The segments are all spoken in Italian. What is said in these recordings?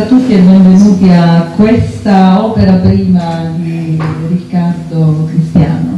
tutti e benvenuti a questa opera prima di Riccardo Cristiano.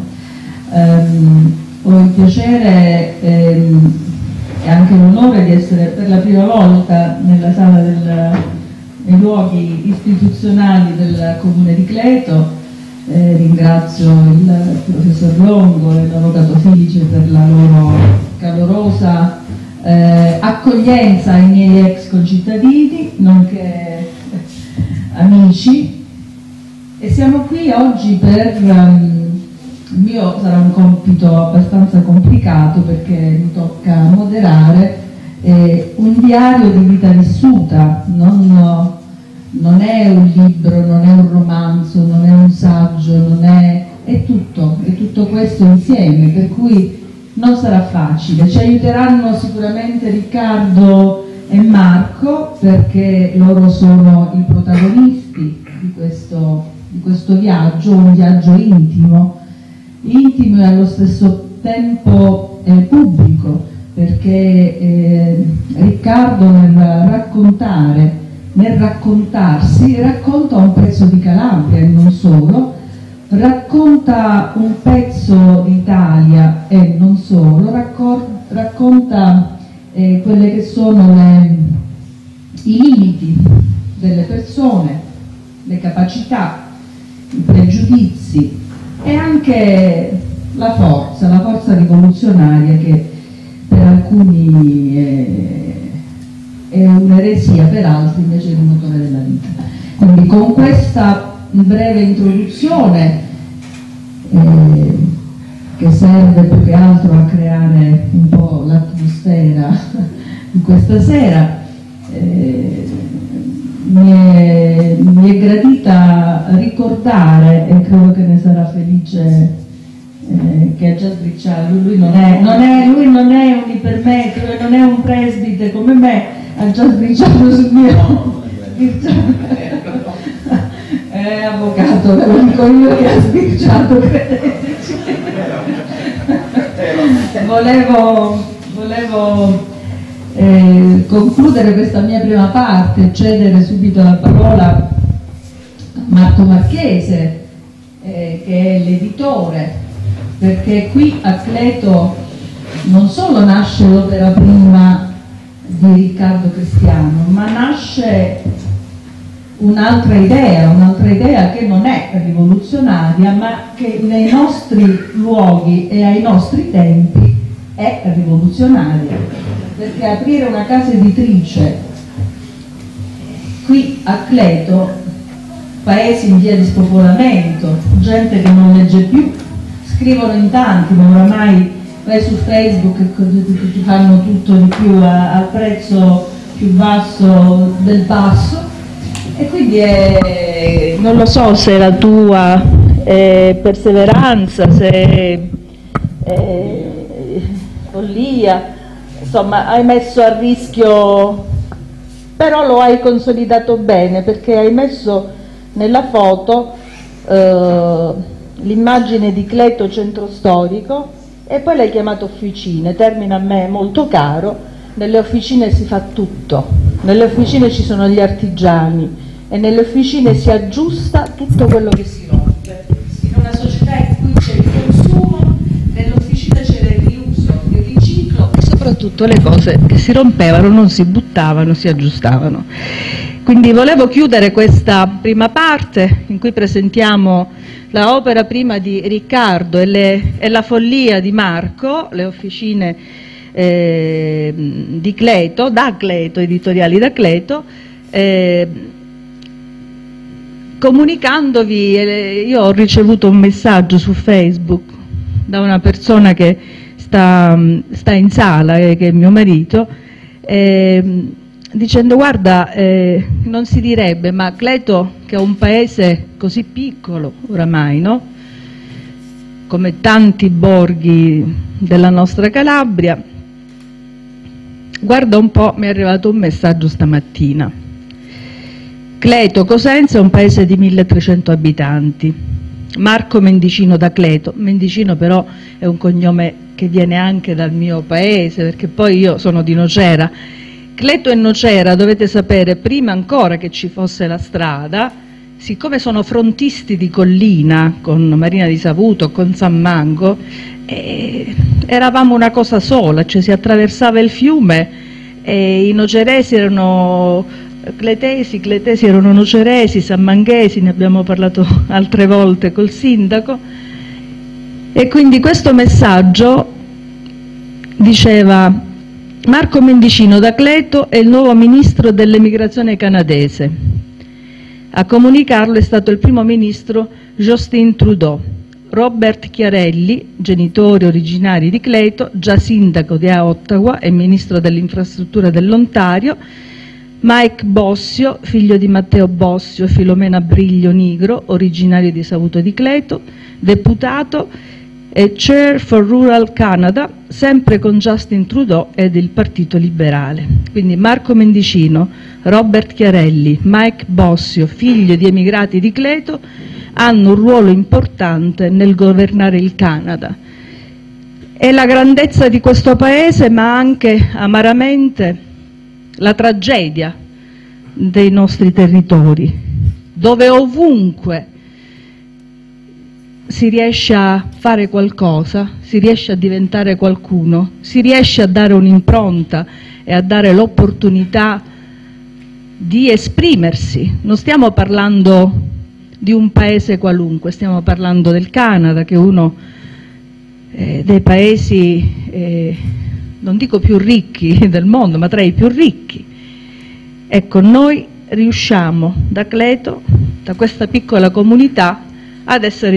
Ho il piacere e anche l'onore di essere per la prima volta nella sala nei luoghi istituzionali del Comune di Cleto. Ringrazio il professor Longo e l'avvocato Filice per la loro calorosa accoglienza ai miei ex concittadini, nonché amici, e siamo qui oggi per il mio sarà un compito abbastanza complicato perché mi tocca moderare un diario di vita vissuta. Non è un libro, non è un romanzo, non è un saggio, è tutto questo insieme, per cui non sarà facile. Ci aiuteranno sicuramente Riccardo e Marco, perché loro sono i protagonisti di questo viaggio, un viaggio intimo e allo stesso tempo pubblico, perché Riccardo nel raccontarsi racconta un pezzo di Calabria e non solo, racconta un pezzo d'Italia e non solo, racconta quelle che sono i limiti delle persone, le capacità, i pregiudizi e anche la forza rivoluzionaria che per alcuni è un'eresia, per altri invece è il motore della vita. Quindi con questa breve introduzione che serve più che altro a creare un po' l'atmosfera di questa sera, mi è gradita ricordare, e credo che ne sarà felice che ha già sbricciato, lui non è un ipermetrico, non è un presbite come me, ha già sbricciato sul mio è avvocato, ve lo dico io che ha sbirciato, credeteci. Volevo concludere questa mia prima parte, cedere subito la parola a Marco Marchese, che è l'editore, perché qui a Cleto non solo nasce l'opera prima di Riccardo Cristiano, ma nasce un'altra idea che non è rivoluzionaria, ma che nei nostri luoghi e ai nostri tempi è rivoluzionaria, perché aprire una casa editrice qui a Cleto, paesi in via di spopolamento, gente che non legge più, scrivono in tanti, ma oramai vai su Facebook e ti fanno tutto di più al prezzo più basso del basso. E quindi non lo so se la tua perseveranza, se follia, insomma hai messo a rischio, però lo hai consolidato bene, perché hai messo nella foto l'immagine di Cleto centro storico e poi l'hai chiamato officine, termine a me molto caro. Nelle officine si fa tutto, nelle officine ci sono gli artigiani e nelle officine si aggiusta tutto quello che si rompe. In una società in cui c'è il consumo, nell'officina c'era il riuso, il riciclo e soprattutto le cose che si rompevano non si buttavano, si aggiustavano. Quindi volevo chiudere questa prima parte in cui presentiamo la opera prima di Riccardo e la follia di Marco, le officine di Cleto, da Cleto, editoriali da Cleto, comunicandovi. Io ho ricevuto un messaggio su Facebook da una persona che sta in sala, che è mio marito, dicendo: guarda, non si direbbe, ma Cleto, che è un paese così piccolo oramai, no? Come tanti borghi della nostra Calabria, guarda un po', mi è arrivato un messaggio stamattina. Cleto Cosenza è un paese di 1300 abitanti. Marco Mendicino da Cleto. Mendicino però è un cognome che viene anche dal mio paese, perché poi io sono di Nocera Cleto e Nocera, dovete sapere, prima ancora che ci fosse la strada, siccome sono frontisti di collina con Marina di Savuto, con San Mango, eravamo una cosa sola, cioè si attraversava il fiume e i noceresi erano cletesi, cletesi erano noceresi, sammanghesi, ne abbiamo parlato altre volte col sindaco, e quindi questo messaggio diceva: Marco Mendicino da Cleto è il nuovo ministro dell'emigrazione canadese. A comunicarlo è stato il primo ministro Justin Trudeau. Robert Chiarelli, genitore originari di Cleto, già sindaco di Ottawa e ministro dell'infrastruttura dell'Ontario. Mike Bossio, figlio di Matteo Bossio e Filomena Briglio Nigro, originario di Savuto di Cleto, deputato e Chair for Rural Canada, sempre con Justin Trudeau ed il Partito Liberale. Quindi Marco Mendicino, Robert Chiarelli, Mike Bossio, figlio di emigrati di Cleto, hanno un ruolo importante nel governare il Canada. È la grandezza di questo paese, ma anche amaramente la tragedia dei nostri territori, dove ovunque si riesce a fare qualcosa, si riesce a diventare qualcuno, si riesce a dare un'impronta e a dare l'opportunità di esprimersi. Non stiamo parlando di un paese qualunque, stiamo parlando del Canada, che è uno dei paesi, non dico più ricchi del mondo, ma tra i più ricchi. Ecco, noi riusciamo da Cleto, da questa piccola comunità, ad essere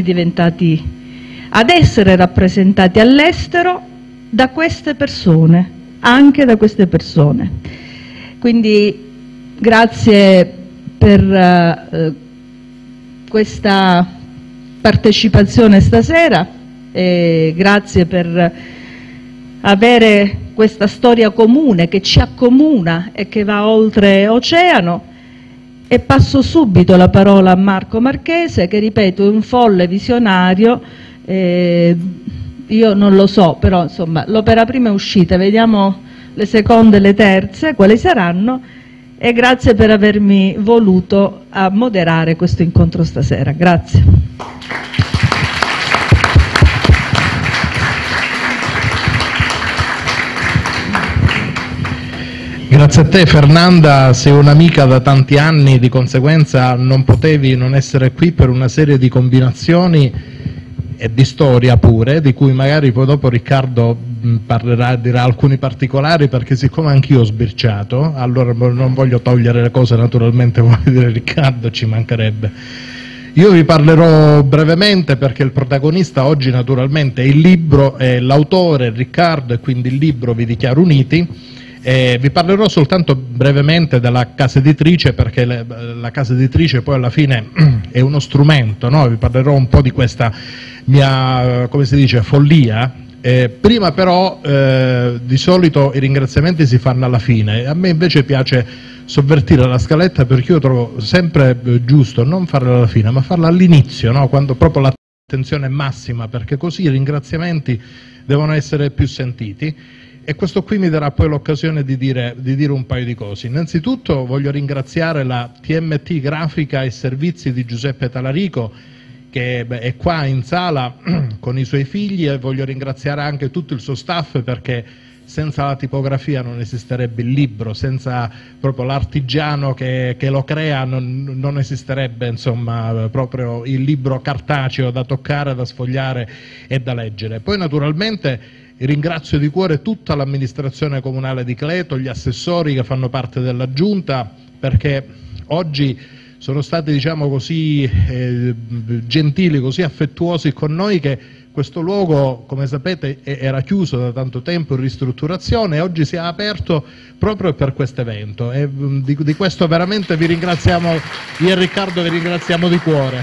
rappresentati all'estero da queste persone, anche da queste persone. Quindi grazie per questa partecipazione stasera e grazie per avere questa storia comune che ci accomuna e che va oltre oceano. E passo subito la parola a Marco Marchese, che ripeto è un folle visionario, io non lo so, però insomma l'opera prima è uscita, vediamo le seconde e le terze quali saranno, e grazie per avermi voluto a moderare questo incontro stasera. Grazie. Grazie a te Fernanda, sei un'amica da tanti anni, di conseguenza non potevi non essere qui per una serie di combinazioni e di storia pure, di cui magari poi dopo Riccardo dirà alcuni particolari, perché siccome anch'io ho sbirciato, allora non voglio togliere le cose, naturalmente vuole dire Riccardo, ci mancherebbe. Io vi parlerò brevemente perché il protagonista oggi naturalmente è il libro, è l'autore Riccardo, e quindi il libro Vi dichiaro uniti. Vi parlerò soltanto brevemente della casa editrice, perché la casa editrice poi alla fine è uno strumento, no? Vi parlerò un po' di questa mia, come si dice, follia. Prima però di solito i ringraziamenti si fanno alla fine, a me invece piace sovvertire la scaletta, perché io trovo sempre giusto non farla alla fine ma farla all'inizio, no? Quando proprio l'attenzione è massima, perché così i ringraziamenti devono essere più sentiti. E questo qui mi darà poi l'occasione di dire un paio di cose. Innanzitutto voglio ringraziare la TMT Grafica e Servizi di Giuseppe Talarico, che è qua in sala con i suoi figli, e voglio ringraziare anche tutto il suo staff, perché senza la tipografia non esisterebbe il libro, senza proprio l'artigiano che lo crea non esisterebbe, insomma, proprio il libro cartaceo da toccare, da sfogliare e da leggere. Poi naturalmente ringrazio di cuore tutta l'amministrazione comunale di Cleto, gli assessori che fanno parte della giunta, perché oggi sono stati, diciamo così, gentili, così affettuosi con noi, che questo luogo, come sapete, era chiuso da tanto tempo in ristrutturazione e oggi si è aperto proprio per questo evento, e di questo veramente vi ringraziamo, io e Riccardo vi ringraziamo di cuore.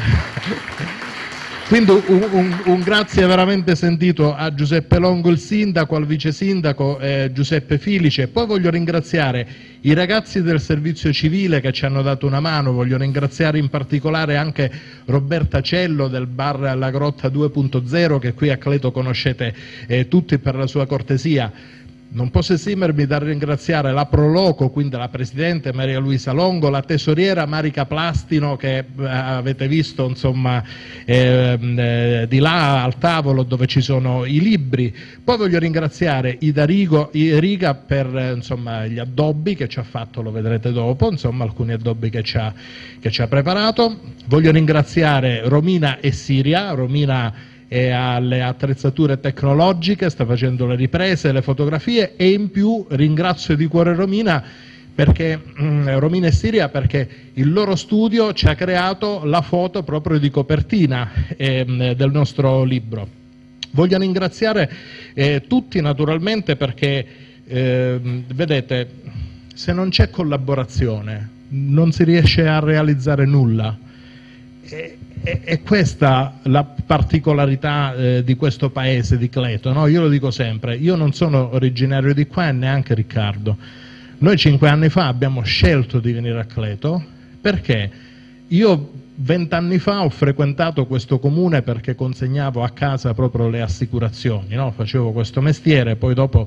Quindi un grazie veramente sentito a Giuseppe Longo, il sindaco, al vice sindaco Giuseppe Filice. Poi voglio ringraziare i ragazzi del servizio civile che ci hanno dato una mano, voglio ringraziare in particolare anche Roberta Cello del bar La Grotta 2.0, che qui a Cleto conoscete tutti per la sua cortesia. Non posso esimermi dal ringraziare la Proloco, quindi la Presidente Maria Luisa Longo, la Tesoriera Marica Plastino, che avete visto insomma di là al tavolo dove ci sono i libri. Poi voglio ringraziare Ida Riga per insomma gli addobbi che ci ha fatto, lo vedrete dopo, insomma alcuni addobbi che ci ha preparato. Voglio ringraziare Romina e Siria. Romina e alle attrezzature tecnologiche, sta facendo le riprese, le fotografie, e in più ringrazio di cuore Romina e Siria perché il loro studio ci ha creato la foto proprio di copertina del nostro libro. Voglio ringraziare tutti naturalmente perché vedete, se non c'è collaborazione non si riesce a realizzare nulla. È questa la particolarità di questo paese, di Cleto, no? Io lo dico sempre, io non sono originario di qua e neanche Riccardo. Noi 5 anni fa abbiamo scelto di venire a Cleto perché io 20 anni fa ho frequentato questo comune perché consegnavo a casa proprio le assicurazioni, no? Facevo questo mestiere, poi dopo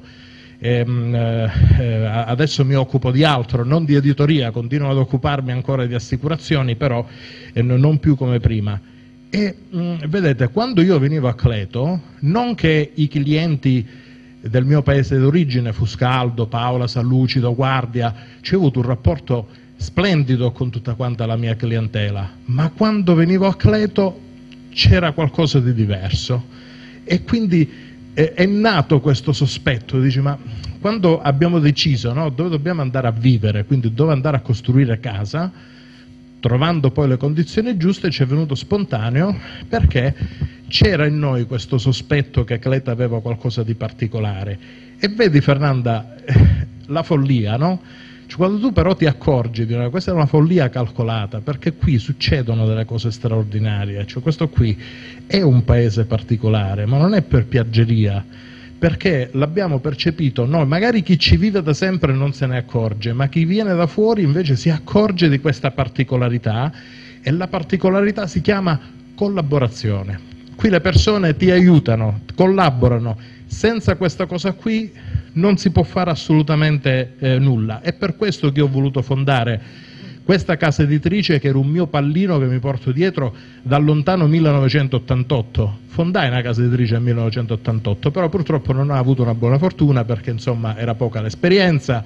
adesso mi occupo di altro, non di editoria, continuo ad occuparmi ancora di assicurazioni, però non più come prima. E vedete, quando io venivo a Cleto, non che i clienti del mio paese d'origine, Fuscaldo, Paola, Sallucido, Guardia, ci ho avuto un rapporto splendido con tutta quanta la mia clientela, ma quando venivo a Cleto c'era qualcosa di diverso e quindi è nato questo sospetto, dici, ma quando abbiamo deciso, no, dove dobbiamo andare a vivere, quindi dove andare a costruire casa, trovando poi le condizioni giuste, ci è venuto spontaneo perché c'era in noi questo sospetto che Cleto aveva qualcosa di particolare. E vedi Fernanda, la follia, no? Cioè, quando tu però ti accorgi di questa è una follia calcolata, perché qui succedono delle cose straordinarie, cioè questo qui è un paese particolare, ma non è per piaggeria, perché l'abbiamo percepito noi, magari chi ci vive da sempre non se ne accorge, ma chi viene da fuori invece si accorge di questa particolarità, e la particolarità si chiama collaborazione. Qui le persone ti aiutano, collaborano, senza questa cosa qui non si può fare assolutamente nulla. È per questo che ho voluto fondare questa casa editrice, che era un mio pallino che mi porto dietro dal lontano 1988. Fondai una casa editrice nel 1988, però purtroppo non ho avuto una buona fortuna perché insomma era poca l'esperienza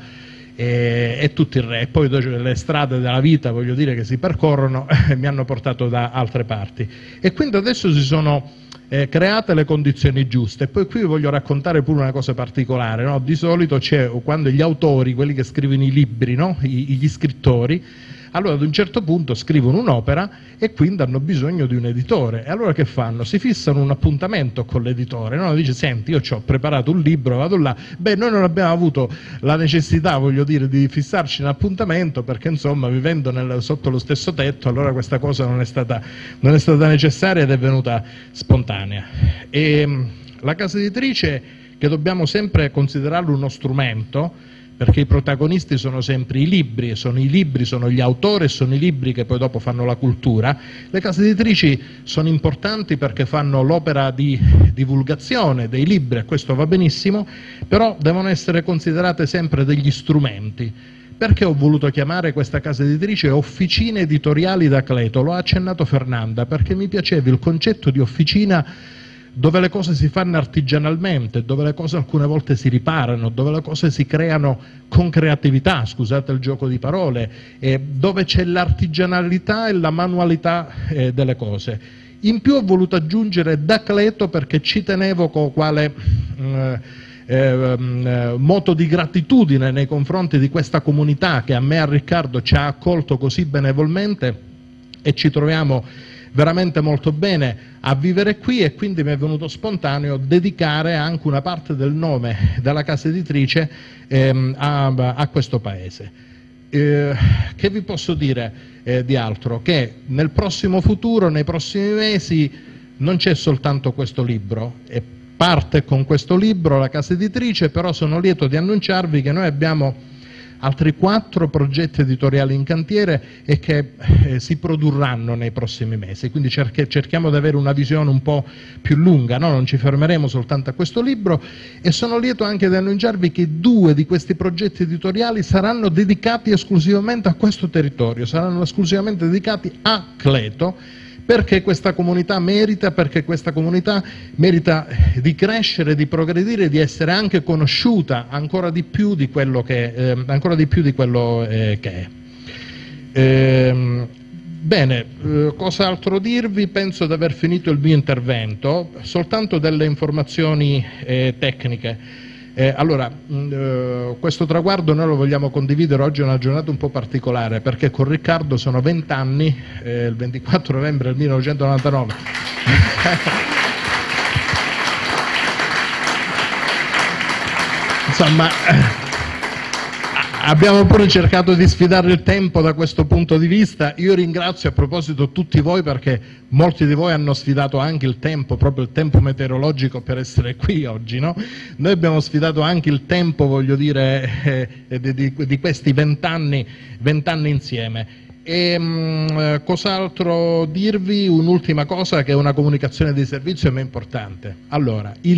e tutto il re. E poi le strade della vita, voglio dire, che si percorrono mi hanno portato da altre parti. E quindi adesso si sono create le condizioni giuste. Poi qui vi voglio raccontare pure una cosa particolare, no? Di solito c'è, quando gli autori, quelli che scrivono i libri, no? Gli scrittori, allora ad un certo punto scrivono un'opera e quindi hanno bisogno di un editore, e allora che fanno? Si fissano un appuntamento con l'editore, no? Dice, senti, io ci ho preparato un libro, vado là. Beh, noi non abbiamo avuto la necessità, voglio dire, di fissarci un appuntamento perché insomma vivendo sotto lo stesso tetto, allora questa cosa non è stata necessaria ed è venuta spontanea. E la casa editrice, che dobbiamo sempre considerarlo uno strumento, perché i protagonisti sono sempre i libri, sono gli autori, sono i libri che poi dopo fanno la cultura. Le case editrici sono importanti perché fanno l'opera di divulgazione dei libri, e questo va benissimo, però devono essere considerate sempre degli strumenti. Perché ho voluto chiamare questa casa editrice Officine Editoriali da Cleto? Lo ha accennato Fernanda, perché mi piaceva il concetto di officina dove le cose si fanno artigianalmente, dove le cose alcune volte si riparano, dove le cose si creano con creatività, scusate il gioco di parole, dove c'è l'artigianalità e la manualità delle cose. In più ho voluto aggiungere da Cleto perché ci tenevo con quale moto di gratitudine nei confronti di questa comunità che a me e a Riccardo ci ha accolto così benevolmente, e ci troviamo veramente molto bene a vivere qui, e quindi mi è venuto spontaneo dedicare anche una parte del nome della casa editrice a questo paese. Che vi posso dire di altro? Che nel prossimo futuro, nei prossimi mesi, non c'è soltanto questo libro, e parte con questo libro la casa editrice, però sono lieto di annunciarvi che noi abbiamo altri 4 progetti editoriali in cantiere e che si produrranno nei prossimi mesi, quindi cerchiamo di avere una visione un po' più lunga, no? Non ci fermeremo soltanto a questo libro, e sono lieto anche di annunciarvi che 2 di questi progetti editoriali saranno dedicati esclusivamente a questo territorio, saranno esclusivamente dedicati a Cleto, perché questa comunità merita di crescere, di progredire, di essere anche conosciuta ancora di più di quello che è. Bene, cos'altro dirvi? Penso di aver finito il mio intervento, soltanto delle informazioni tecniche. Allora, questo traguardo noi lo vogliamo condividere. Oggi è una giornata un po' particolare perché con Riccardo sono 20 anni, il 24 novembre del 1999. Insomma, abbiamo pure cercato di sfidare il tempo da questo punto di vista. Io ringrazio a proposito tutti voi, perché molti di voi hanno sfidato anche il tempo, proprio il tempo meteorologico, per essere qui oggi, no? Noi abbiamo sfidato anche il tempo, voglio dire, di questi 20 anni insieme. E cos'altro dirvi? Un'ultima cosa, che è una comunicazione di servizio ma importante. Allora, i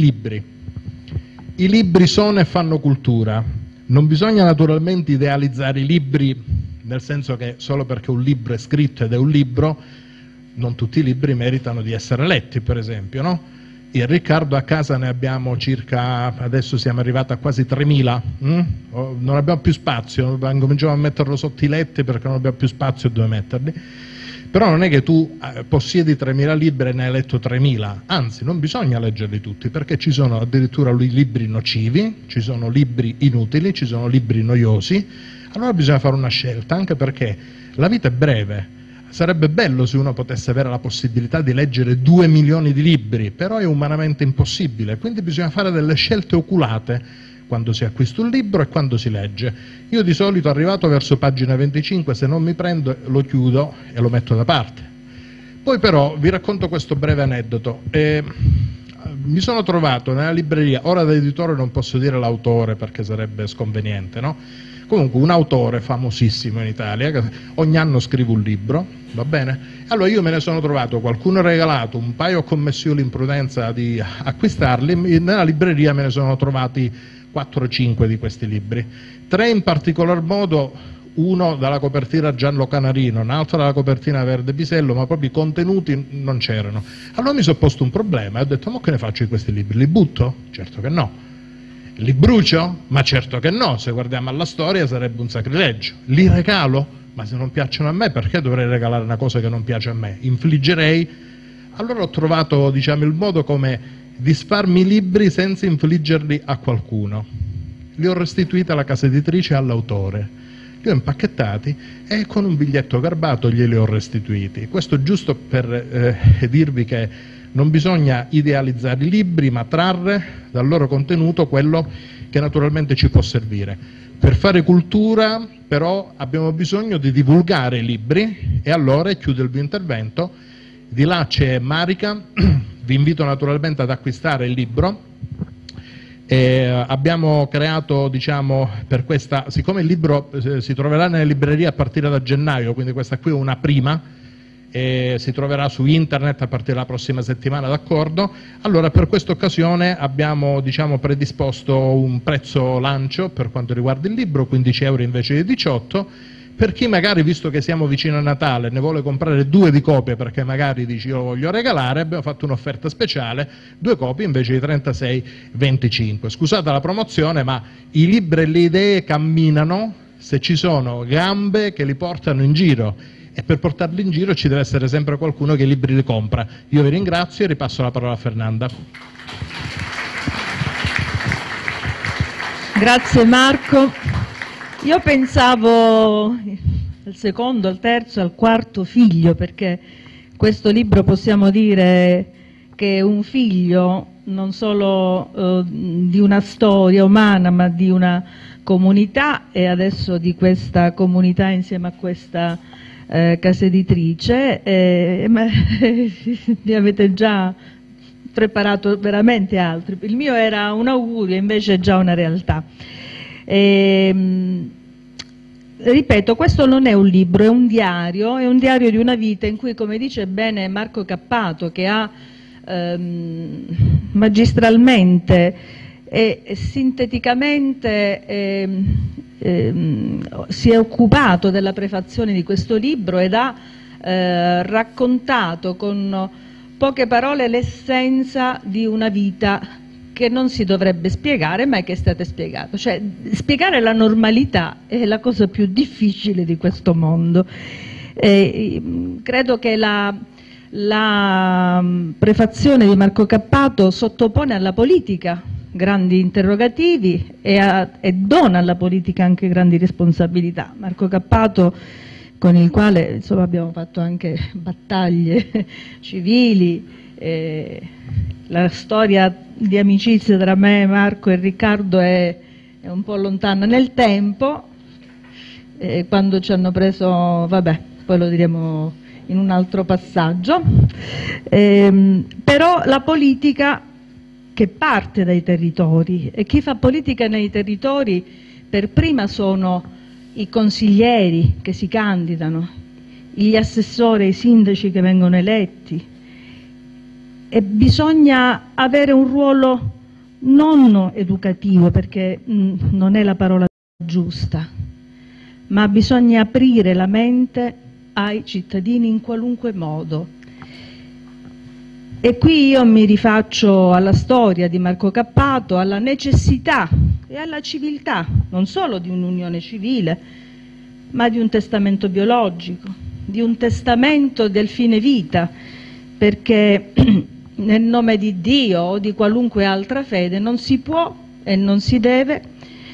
libri sono e fanno cultura. Non bisogna naturalmente idealizzare i libri, nel senso che solo perché un libro è scritto ed è un libro, non tutti i libri meritano di essere letti, per esempio, no? Io e Riccardo a casa ne abbiamo circa, adesso siamo arrivati a quasi 3.000, non abbiamo più spazio, cominciamo a metterlo sotto i letti perché non abbiamo più spazio dove metterli. Però non è che tu possiedi 3.000 libri e ne hai letto 3.000, anzi non bisogna leggerli tutti, perché ci sono addirittura libri nocivi, ci sono libri inutili, ci sono libri noiosi. Allora bisogna fare una scelta, anche perché la vita è breve. Sarebbe bello se uno potesse avere la possibilità di leggere 2 milioni di libri, però è umanamente impossibile, quindi bisogna fare delle scelte oculate quando si acquista un libro e quando si legge. Io di solito, arrivato verso pagina 25, se non mi prendo lo chiudo e lo metto da parte. Poi però vi racconto questo breve aneddoto. Mi sono trovato nella libreria, ora da editore non posso dire l'autore perché sarebbe sconveniente, no? Comunque un autore famosissimo in Italia, che ogni anno scrive un libro, va bene? Allora io me ne sono trovato, qualcuno ha regalato, un paio ho commesso io l'imprudenza di acquistarli, nella libreria me ne sono trovati 4 o 5 di questi libri, 3 in particolar modo, uno dalla copertina giallo canarino, un altro dalla copertina verde pisello, ma proprio i contenuti non c'erano. Allora mi sono posto un problema e ho detto: ma che ne faccio di questi libri? Li butto? Certo che no. Li brucio? Ma certo che no, se guardiamo alla storia sarebbe un sacrilegio. Li regalo? Ma se non piacciono a me, perché dovrei regalare una cosa che non piace a me? Infliggerei? Allora ho trovato, diciamo, il modo come disfarmi i libri senza infliggerli a qualcuno. Li ho restituiti alla casa editrice e all'autore, li ho impacchettati e con un biglietto garbato glieli ho restituiti. Questo giusto per dirvi che non bisogna idealizzare i libri, ma trarre dal loro contenuto quello che naturalmente ci può servire. Per fare cultura però abbiamo bisogno di divulgare i libri, e allora, e chiudo il mio intervento, di là c'è Marica. Vi invito naturalmente ad acquistare il libro. Abbiamo creato, diciamo, per questa, siccome il libro si troverà nelle librerie a partire da gennaio, quindi questa qui è una prima, si troverà su internet a partire dalla prossima settimana, d'accordo? Allora per questa occasione abbiamo, diciamo, predisposto un prezzo lancio per quanto riguarda il libro, 15 euro invece di 18. Per chi magari, visto che siamo vicino a Natale, ne vuole comprare 2 di copie perché magari dici io lo voglio regalare, abbiamo fatto un'offerta speciale, 2 copie invece di 36,25. Scusate la promozione, ma i libri e le idee camminano se ci sono gambe che li portano in giro, e per portarli in giro ci deve essere sempre qualcuno che i libri li compra. Io vi ringrazio e ripasso la parola a Fernanda. Grazie Marco. Io pensavo al secondo, al terzo, al quarto figlio, perché questo libro possiamo dire che è un figlio non solo di una storia umana, ma di una comunità, e adesso di questa comunità insieme a questa casa editrice. Ne avete già preparato veramente altri. Il mio era un augurio, invece è già una realtà. ripeto, questo non è un libro, è un diario di una vita in cui, come dice bene Marco Cappato, che ha magistralmente e sinteticamente si è occupato della prefazione di questo libro ed ha raccontato con poche parole l'essenza di una vita che non si dovrebbe spiegare, ma che è stata spiegata. Cioè, spiegare la normalità è la cosa più difficile di questo mondo. Credo che la prefazione di Marco Cappato sottopone alla politica grandi interrogativi e dona alla politica anche grandi responsabilità. Marco Cappato, con il quale insomma abbiamo fatto anche battaglie civili, la storia di amicizia tra me, Marco e Riccardo è un po' lontana nel tempo, quando ci hanno preso, vabbè, poi lo diremo in un altro passaggio, però la politica che parte dai territori, e chi fa politica nei territori per prima sono i consiglieri che si candidano, gli assessori, i sindaci che vengono eletti, e bisogna avere un ruolo non educativo, perché non è la parola giusta, ma bisogna aprire la mente ai cittadini in qualunque modo. E qui io mi rifaccio alla storia di Marco Cappato, alla necessità e alla civiltà, non solo di un'unione civile, ma di un testamento biologico, di un testamento del fine vita, perché nel nome di Dio o di qualunque altra fede non si può e non si deve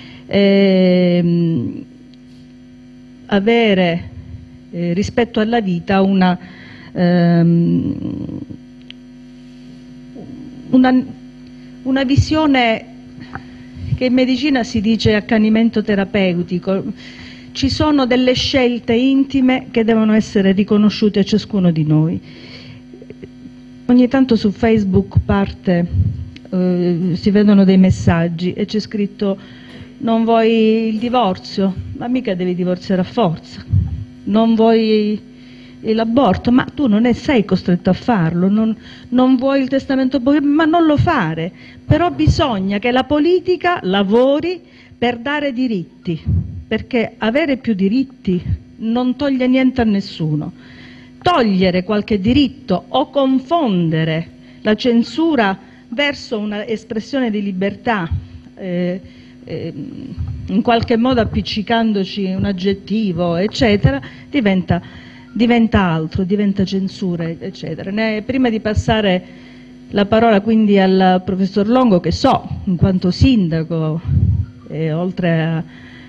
avere rispetto alla vita una visione che in medicina si dice accanimento terapeutico. Ci sono delle scelte intime che devono essere riconosciute a ciascuno di noi. Ogni tanto su Facebook si vedono dei messaggi e c'è scritto: non vuoi il divorzio? Ma mica devi divorziare a forza. Non vuoi l'aborto? Ma tu non sei costretto a farlo. Non vuoi il testamento biologico? Ma non lo fare. Però bisogna che la politica lavori per dare diritti, perché avere più diritti non toglie niente a nessuno. Togliere qualche diritto o confondere la censura verso una espressione di libertà, in qualche modo appiccicandoci un aggettivo, eccetera, diventa altro, diventa censura, eccetera. Prima di passare la parola quindi al professor Longo, che so, in quanto sindaco, oltre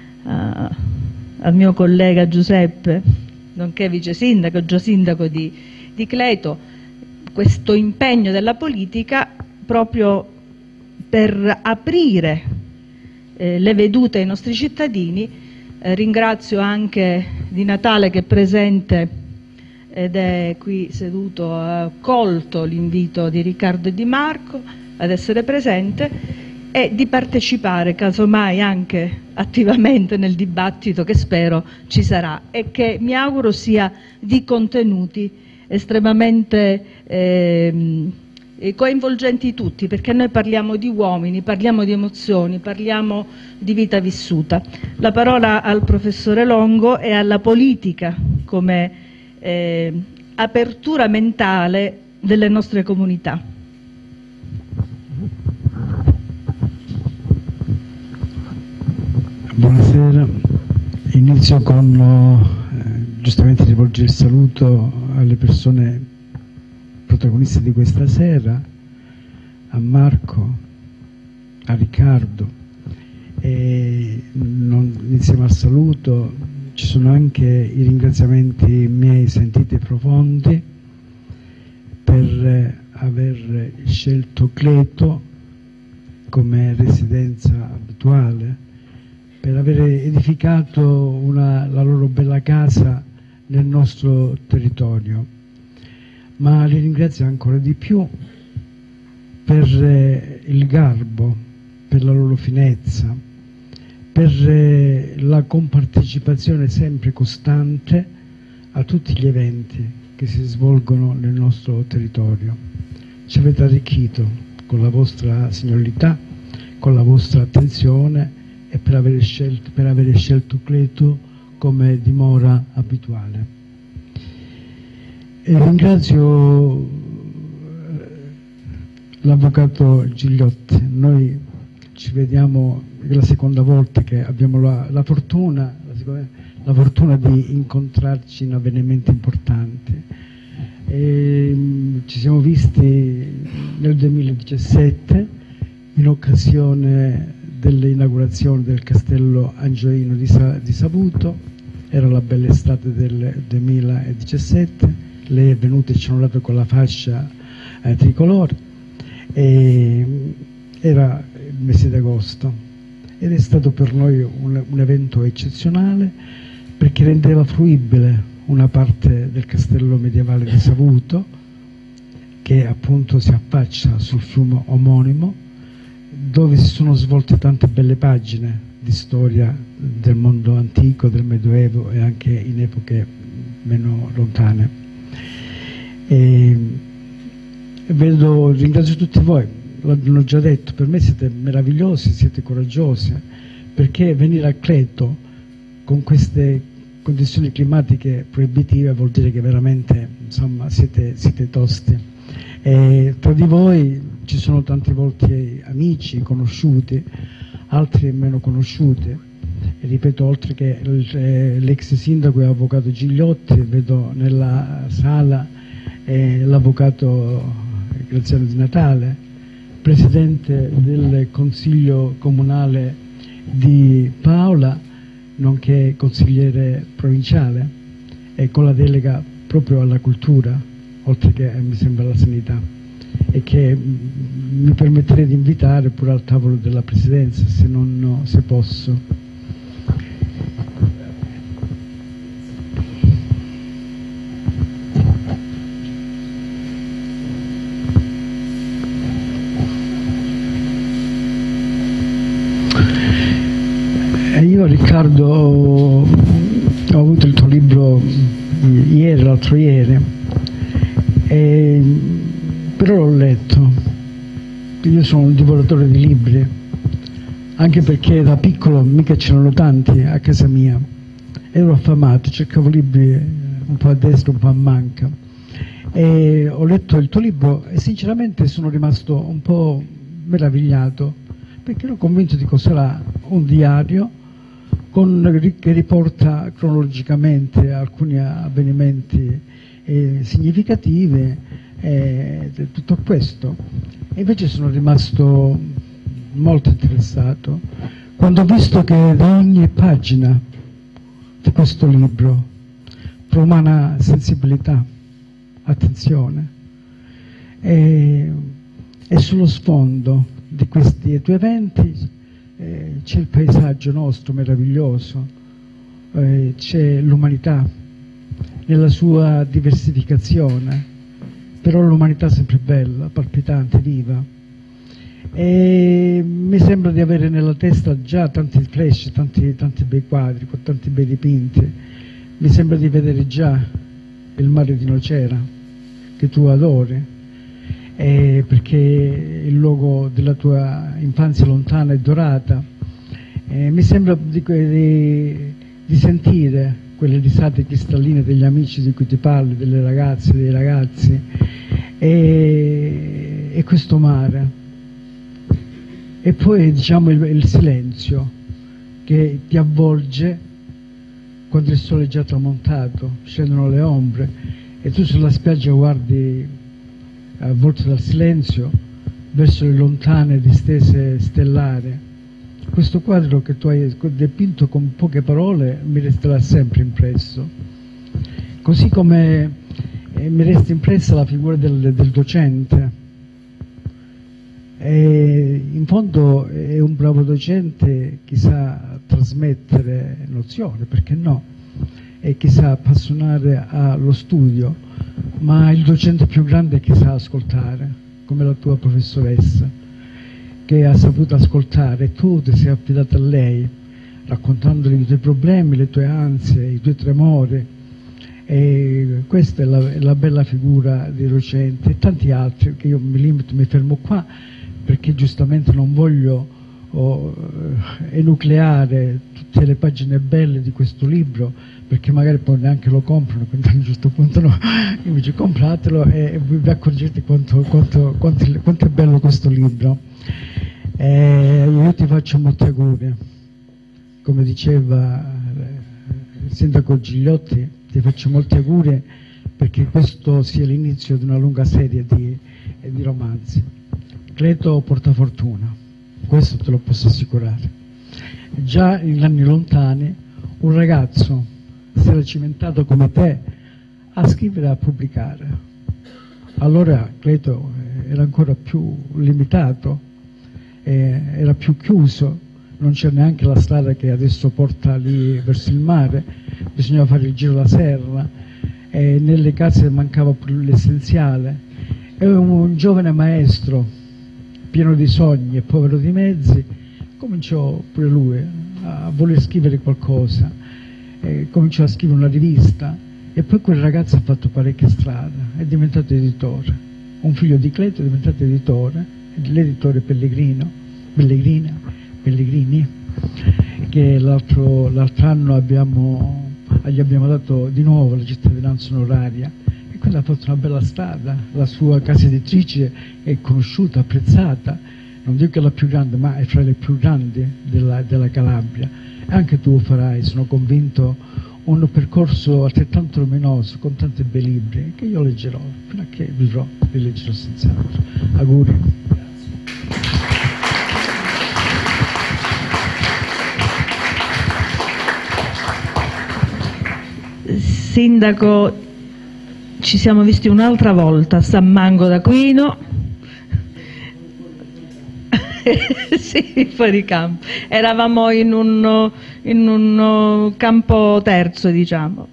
al mio collega Giuseppe, nonché vice sindaco, già sindaco di Cleto, questo impegno della politica proprio per aprire le vedute ai nostri cittadini. Ringrazio anche Di Natale, che è presente ed è qui seduto, ha colto l'invito di Riccardo e di Marco ad essere presente e di partecipare casomai anche attivamente nel dibattito che spero ci sarà e che mi auguro sia di contenuti estremamente coinvolgenti tutti, perché noi parliamo di uomini, parliamo di emozioni, parliamo di vita vissuta. La parola al professore Longo e alla politica come apertura mentale delle nostre comunità. Buonasera, inizio con giustamente rivolgere il saluto alle persone protagoniste di questa sera, a Marco, a Riccardo, e insieme al saluto ci sono anche i ringraziamenti miei sentiti e profondi per aver scelto Cleto come residenza abituale, per aver edificato la loro bella casa nel nostro territorio, ma li ringrazio ancora di più per il garbo, per la loro finezza, per la compartecipazione sempre costante a tutti gli eventi che si svolgono nel nostro territorio. Ci avete arricchito con la vostra signorilità, con la vostra attenzione e per avere scelto Cleto come dimora abituale. E ringrazio l'avvocato Gigliotti. Noi ci vediamo la seconda volta che abbiamo la fortuna di incontrarci in avvenimenti importanti. Ci siamo visti nel 2017 in occasione dell'inaugurazione del castello angioino di Savuto. Era la bella estate del 2017, lei è venuta e ci ha onorato con la fascia tricolore, era il mese d'agosto ed è stato per noi un evento eccezionale, perché rendeva fruibile una parte del castello medievale di Savuto, che appunto si affaccia sul fiume omonimo, dove si sono svolte tante belle pagine di storia del mondo antico, del Medioevo e anche in epoche meno lontane. Ringrazio tutti voi, l'ho già detto, per me siete meravigliosi, siete coraggiosi, perché venire a Cleto con queste condizioni climatiche proibitive vuol dire che veramente, insomma, siete tosti. Tra di voi ci sono tanti volti amici, conosciuti, altri meno conosciuti. E ripeto, oltre che l'ex sindaco e avvocato Gigliotti, vedo nella sala l'avvocato Graziano Di Natale, presidente del Consiglio Comunale di Paola, nonché consigliere provinciale e con la delega proprio alla cultura, oltre che mi sembra alla sanità, e che mi permetterei di invitare pure al tavolo della presidenza, se posso. Io, Riccardo, ho avuto il tuo libro ieri, l'altro ieri, però l'ho letto. Io sono un divoratore di libri, anche perché da piccolo mica c'erano tanti a casa mia, ero affamato, cercavo libri un po' a destra, un po' a manca, e ho letto il tuo libro e sinceramente sono rimasto un po' meravigliato, perché ero convinto di cos'era un diario che riporta cronologicamente alcuni avvenimenti significativi, tutto questo. E invece sono rimasto molto interessato quando ho visto che da ogni pagina di questo libro promana sensibilità, attenzione, e sullo sfondo di questi tuoi eventi c'è il paesaggio nostro meraviglioso, c'è l'umanità nella sua diversificazione, però l'umanità sempre bella, palpitante, viva, e mi sembra di avere nella testa già tanti flash, tanti bei quadri, con tanti bei dipinti. Mi sembra di vedere già il mare di Nocera, che tu adori, perché il luogo della tua infanzia lontana e dorata. Mi sembra di sentire quelle risate cristalline degli amici di cui ti parli, delle ragazze, dei ragazzi, e questo mare. E poi diciamo il silenzio che ti avvolge quando il sole è già tramontato, scendono le ombre e tu sulla spiaggia guardi, avvolto dal silenzio, verso le lontane distese stellari. Questo quadro che tu hai dipinto con poche parole mi resterà sempre impresso, così come mi resta impressa la figura del docente. In fondo è un bravo docente chi sa trasmettere nozioni, perché no, e chi sa appassionare allo studio, ma il docente più grande è chi sa ascoltare, come la tua professoressa, che ha saputo ascoltare, e tu ti sei affidato a lei, raccontandogli i tuoi problemi, le tue ansie, i tuoi tremori. E questa è la bella figura di Rocenti e tanti altri, che io mi fermo qua perché giustamente non voglio enucleare tutte le pagine belle di questo libro, perché magari poi neanche lo comprano, quindi a un certo punto no, invece compratelo e vi accorgete quanto è bello questo libro. Io ti faccio molti auguri, come diceva il sindaco Gigliotti, ti faccio molti auguri perché questo sia l'inizio di una lunga serie di romanzi. Cleto porta fortuna, questo te lo posso assicurare. Già in anni lontani un ragazzo si era cimentato come te a scrivere e a pubblicare. Allora Cleto era ancora più limitato, era più chiuso, non c'era neanche la strada che adesso porta lì verso il mare, bisognava fare il giro della serra, e nelle case mancava pure l'essenziale. E un giovane maestro, pieno di sogni e povero di mezzi, cominciò pure lui a voler scrivere qualcosa, cominciò a scrivere una rivista e poi quel ragazzo ha fatto parecchie strade, è diventato editore. Un figlio di Cleto è diventato editore, l'editore Pellegrini, che l'altro anno gli abbiamo dato di nuovo la cittadinanza onoraria, e quindi ha fatto una bella strada. La sua casa editrice è conosciuta, apprezzata, non dico che è la più grande, ma è fra le più grandi della Calabria. E anche tu farai, sono convinto, un percorso altrettanto luminoso, con tanti bei libri che io leggerò, fino a che vivrò, li leggerò senz'altro. Auguri. Sindaco, ci siamo visti un'altra volta a San Mango d'Aquino. Sì, fuori campo. Eravamo in un campo terzo, diciamo,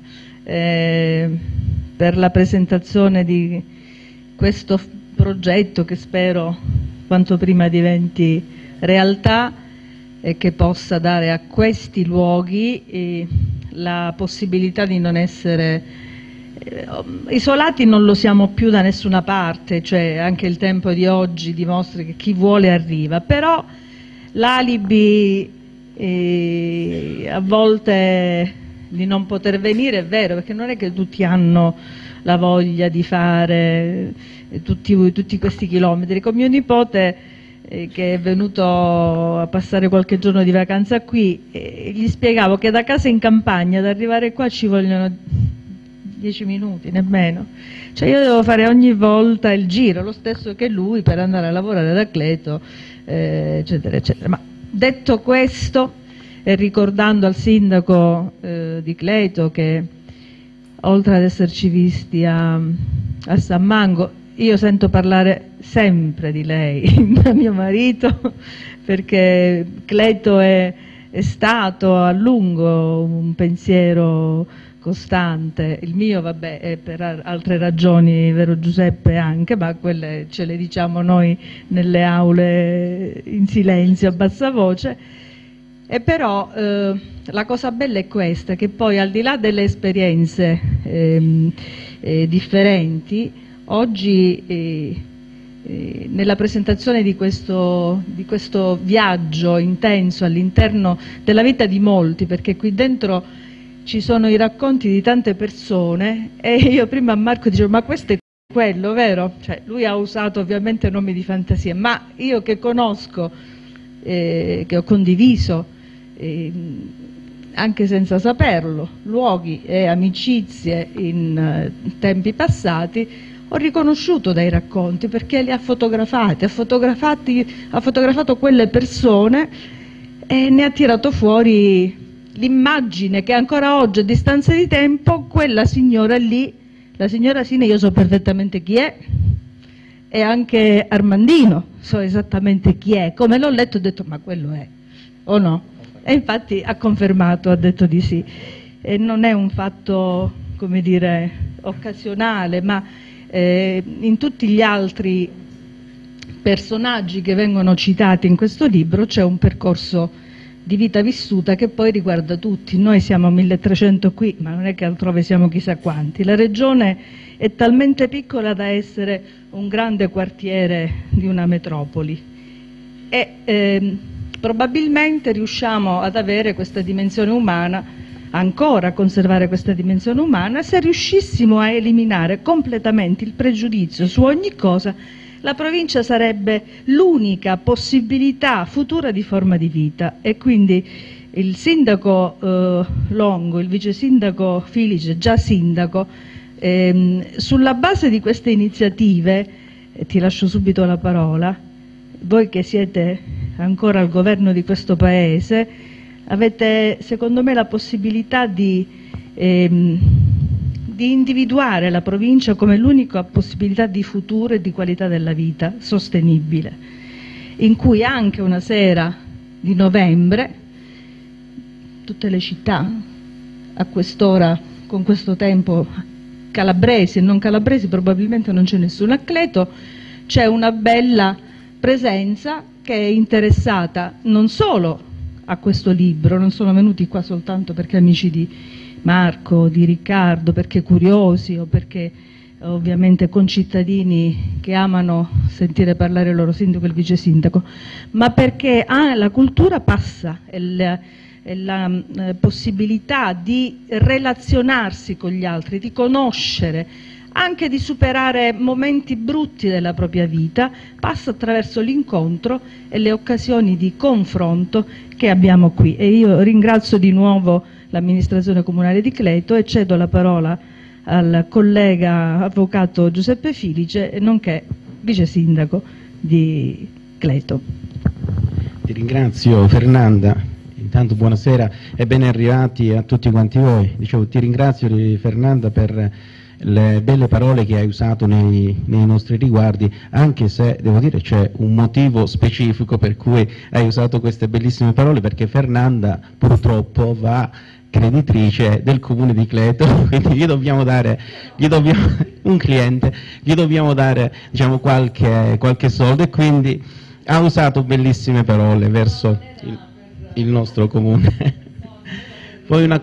per la presentazione di questo progetto che spero quanto prima diventi realtà e che possa dare a questi luoghi la possibilità di non essere isolati. Non lo siamo più da nessuna parte, cioè anche il tempo di oggi dimostra che chi vuole arriva, però l'alibi a volte di non poter venire è vero, perché non è che tutti hanno la voglia di fare tutti questi chilometri. Con mio nipote che è venuto a passare qualche giorno di vacanza qui, gli spiegavo che da casa in campagna ad arrivare qua ci vogliono 10 minuti, nemmeno. Cioè io devo fare ogni volta il giro, lo stesso che lui, per andare a lavorare da Cleto, eccetera, eccetera. Ma detto questo, e ricordando al sindaco di Cleto che oltre ad esserci visti a San Mango, io sento parlare sempre di lei da mio marito, perché Cleto è stato a lungo un pensiero costante. Il mio, vabbè, è per altre ragioni, vero Giuseppe, anche, ma quelle ce le diciamo noi nelle aule in silenzio, a bassa voce. E però la cosa bella è questa, che poi al di là delle esperienze differenti, oggi nella presentazione di questo viaggio intenso all'interno della vita di molti, perché qui dentro ci sono i racconti di tante persone, e io prima a Marco dicevo: ma questo è quello, vero? Cioè, lui ha usato ovviamente nomi di fantasia, ma io che conosco, che ho condiviso, anche senza saperlo, luoghi e amicizie in tempi passati, ho riconosciuto dai racconti, perché li ha fotografati, ha fotografato quelle persone e ne ha tirato fuori l'immagine che ancora oggi, a distanza di tempo, quella signora lì, la signora Sina, io so perfettamente chi è, e anche Armandino so esattamente chi è. Come l'ho letto ho detto: ma quello è, o no? E infatti ha confermato, ha detto di sì. E non è un fatto, come dire, occasionale, ma in tutti gli altri personaggi che vengono citati in questo libro c'è un percorso di vita vissuta che poi riguarda tutti. Noi siamo 1300 qui, ma non è che altrove siamo chissà quanti. La regione è talmente piccola da essere un grande quartiere di una metropoli e probabilmente riusciamo ad avere questa dimensione umana, ancora a conservare questa dimensione umana, se riuscissimo a eliminare completamente il pregiudizio su ogni cosa. La provincia sarebbe l'unica possibilità futura di forma di vita e quindi il sindaco Longo, il vice sindaco Filice, già sindaco, sulla base di queste iniziative, ti lascio subito la parola, voi che siete ancora al governo di questo paese, avete secondo me la possibilità di individuare la provincia come l'unica possibilità di futuro e di qualità della vita sostenibile, in cui anche una sera di novembre tutte le città a quest'ora, con questo tempo, calabresi e non calabresi, probabilmente non c'è nessun Cleto, c'è una bella presenza che è interessata non solo a questo libro, non sono venuti qua soltanto perché amici di Marco, di Riccardo, perché curiosi o perché ovviamente concittadini che amano sentire parlare il loro sindaco e il vice sindaco, ma perché la cultura passa e la possibilità di relazionarsi con gli altri, di conoscere, anche di superare momenti brutti della propria vita, passa attraverso l'incontro e le occasioni di confronto che abbiamo qui. E io ringrazio di nuovo l'amministrazione comunale di Cleto e cedo la parola al collega avvocato Giuseppe Filice, nonché vice sindaco di Cleto. Ti ringrazio Fernanda. Intanto buonasera e ben arrivati a tutti quanti voi. Dicevo, ti ringrazio Fernanda per le belle parole che hai usato nei nostri riguardi, anche se devo dire c'è un motivo specifico per cui hai usato queste bellissime parole, perché Fernanda purtroppo va creditrice del comune di Cleto, quindi gli dobbiamo un cliente, gli dobbiamo dare, diciamo, qualche soldo, e quindi ha usato bellissime parole verso il nostro comune. Poi una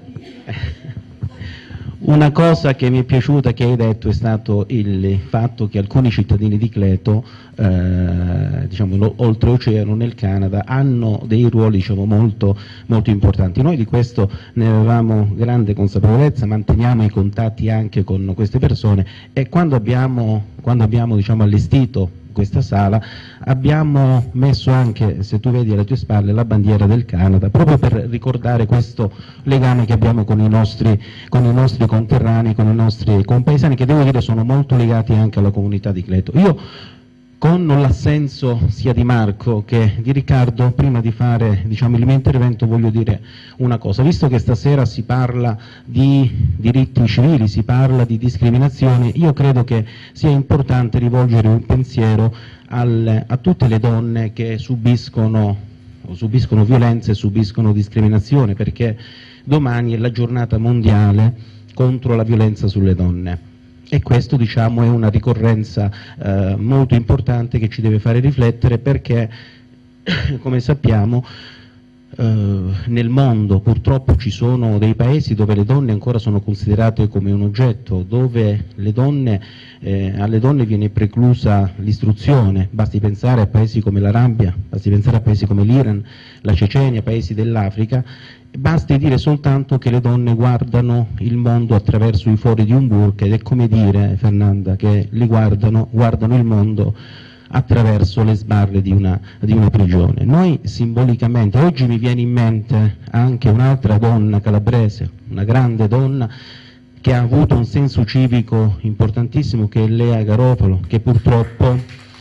cosa che mi è piaciuta che hai detto è stato il fatto che alcuni cittadini di Cleto, diciamo oltreoceano nel Canada, hanno dei ruoli, diciamo, molto, molto importanti. Noi di questo ne avevamo grande consapevolezza, manteniamo i contatti anche con queste persone, e quando abbiamo diciamo, allestito questa sala abbiamo messo anche, se tu vedi alle tue spalle, la bandiera del Canada, proprio per ricordare questo legame che abbiamo con i nostri conterranei, con i nostri compaesani, che devo dire sono molto legati anche alla comunità di Cleto. Io, con l'assenso sia di Marco che di Riccardo, prima di fare, diciamo, il mio intervento, voglio dire una cosa. Visto che stasera si parla di diritti civili, si parla di discriminazione, io credo che sia importante rivolgere un pensiero a tutte le donne che subiscono violenze, subiscono discriminazione, perché domani è la giornata mondiale contro la violenza sulle donne. E questo, diciamo, è una ricorrenza molto importante che ci deve fare riflettere, perché come sappiamo nel mondo purtroppo ci sono dei paesi dove le donne ancora sono considerate come un oggetto, dove alle donne viene preclusa l'istruzione. Basti pensare a paesi come l'Arabia, basti pensare a paesi come l'Iran, la Cecenia, paesi dell'Africa. Basti dire soltanto che le donne guardano il mondo attraverso i fori di un burqa, ed è come dire, Fernanda, che li guardano il mondo attraverso le sbarre di una prigione. Noi simbolicamente, oggi mi viene in mente anche un'altra donna calabrese, una grande donna che ha avuto un senso civico importantissimo, che è Lea Garofalo, che purtroppo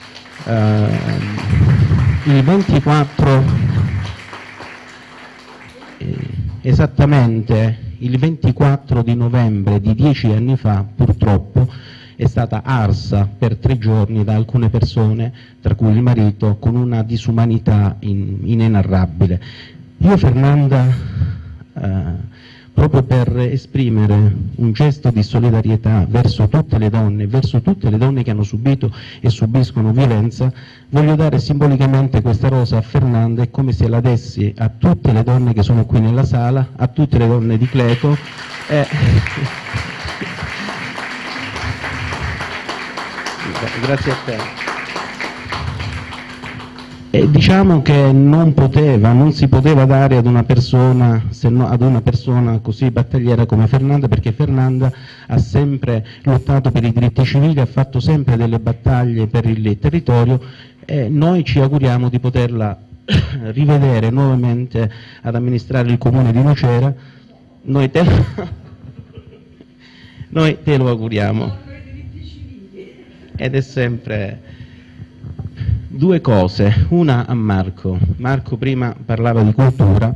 il 24 esattamente il 24 di novembre di 10 anni fa, purtroppo, è stata arsa per 3 giorni da alcune persone, tra cui il marito, con una disumanità inenarrabile. Io, Fernanda, proprio per esprimere un gesto di solidarietà verso tutte le donne che hanno subito e subiscono violenza, voglio dare simbolicamente questa rosa a Fernanda, è come se la dessi a tutte le donne che sono qui nella sala, a tutte le donne di Cleto. Grazie a te. E diciamo che non si poteva dare ad una persona, se no ad una persona così battagliera come Fernanda, perché Fernanda ha sempre lottato per i diritti civili, ha fatto sempre delle battaglie per il territorio, e noi ci auguriamo di poterla rivedere nuovamente ad amministrare il comune di Nocera. Noi te lo auguriamo. Ed è sempre due cose, una a Marco. Marco prima parlava di cultura,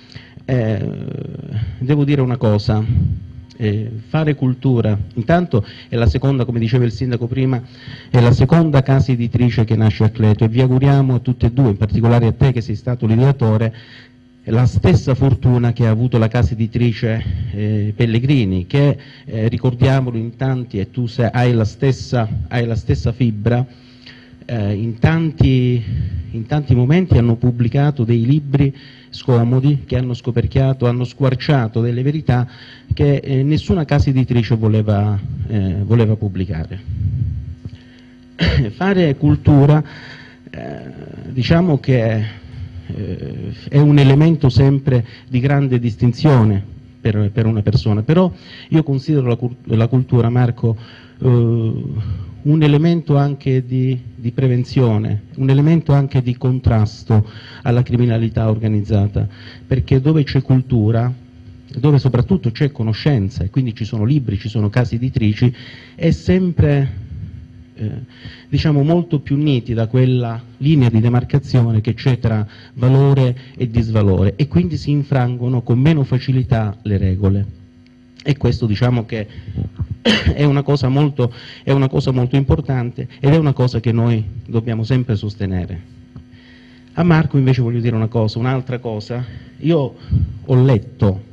devo dire una cosa, fare cultura, intanto è la seconda, come diceva il sindaco prima, è la seconda casa editrice che nasce a Cleto, e vi auguriamo a tutte e due, in particolare a te che sei stato l'ideatore, la stessa fortuna che ha avuto la casa editrice Pellegrini, che ricordiamolo in tanti, e tu hai la stessa fibra, in tanti momenti hanno pubblicato dei libri scomodi che hanno scoperchiato, hanno squarciato delle verità che nessuna casa editrice voleva pubblicare. Fare cultura, diciamo che è un elemento sempre di grande distinzione per una persona, però io considero la cultura, Marco, un elemento anche di prevenzione, un elemento anche di contrasto alla criminalità organizzata, perché dove c'è cultura, dove soprattutto c'è conoscenza, e quindi ci sono libri, ci sono case editrici, è sempre diciamo molto più nitida quella linea di demarcazione che c'è tra valore e disvalore, e quindi si infrangono con meno facilità le regole. E questo diciamo che è una cosa molto importante, ed è una cosa che noi dobbiamo sempre sostenere. A Marco invece voglio dire un'altra cosa. Io ho letto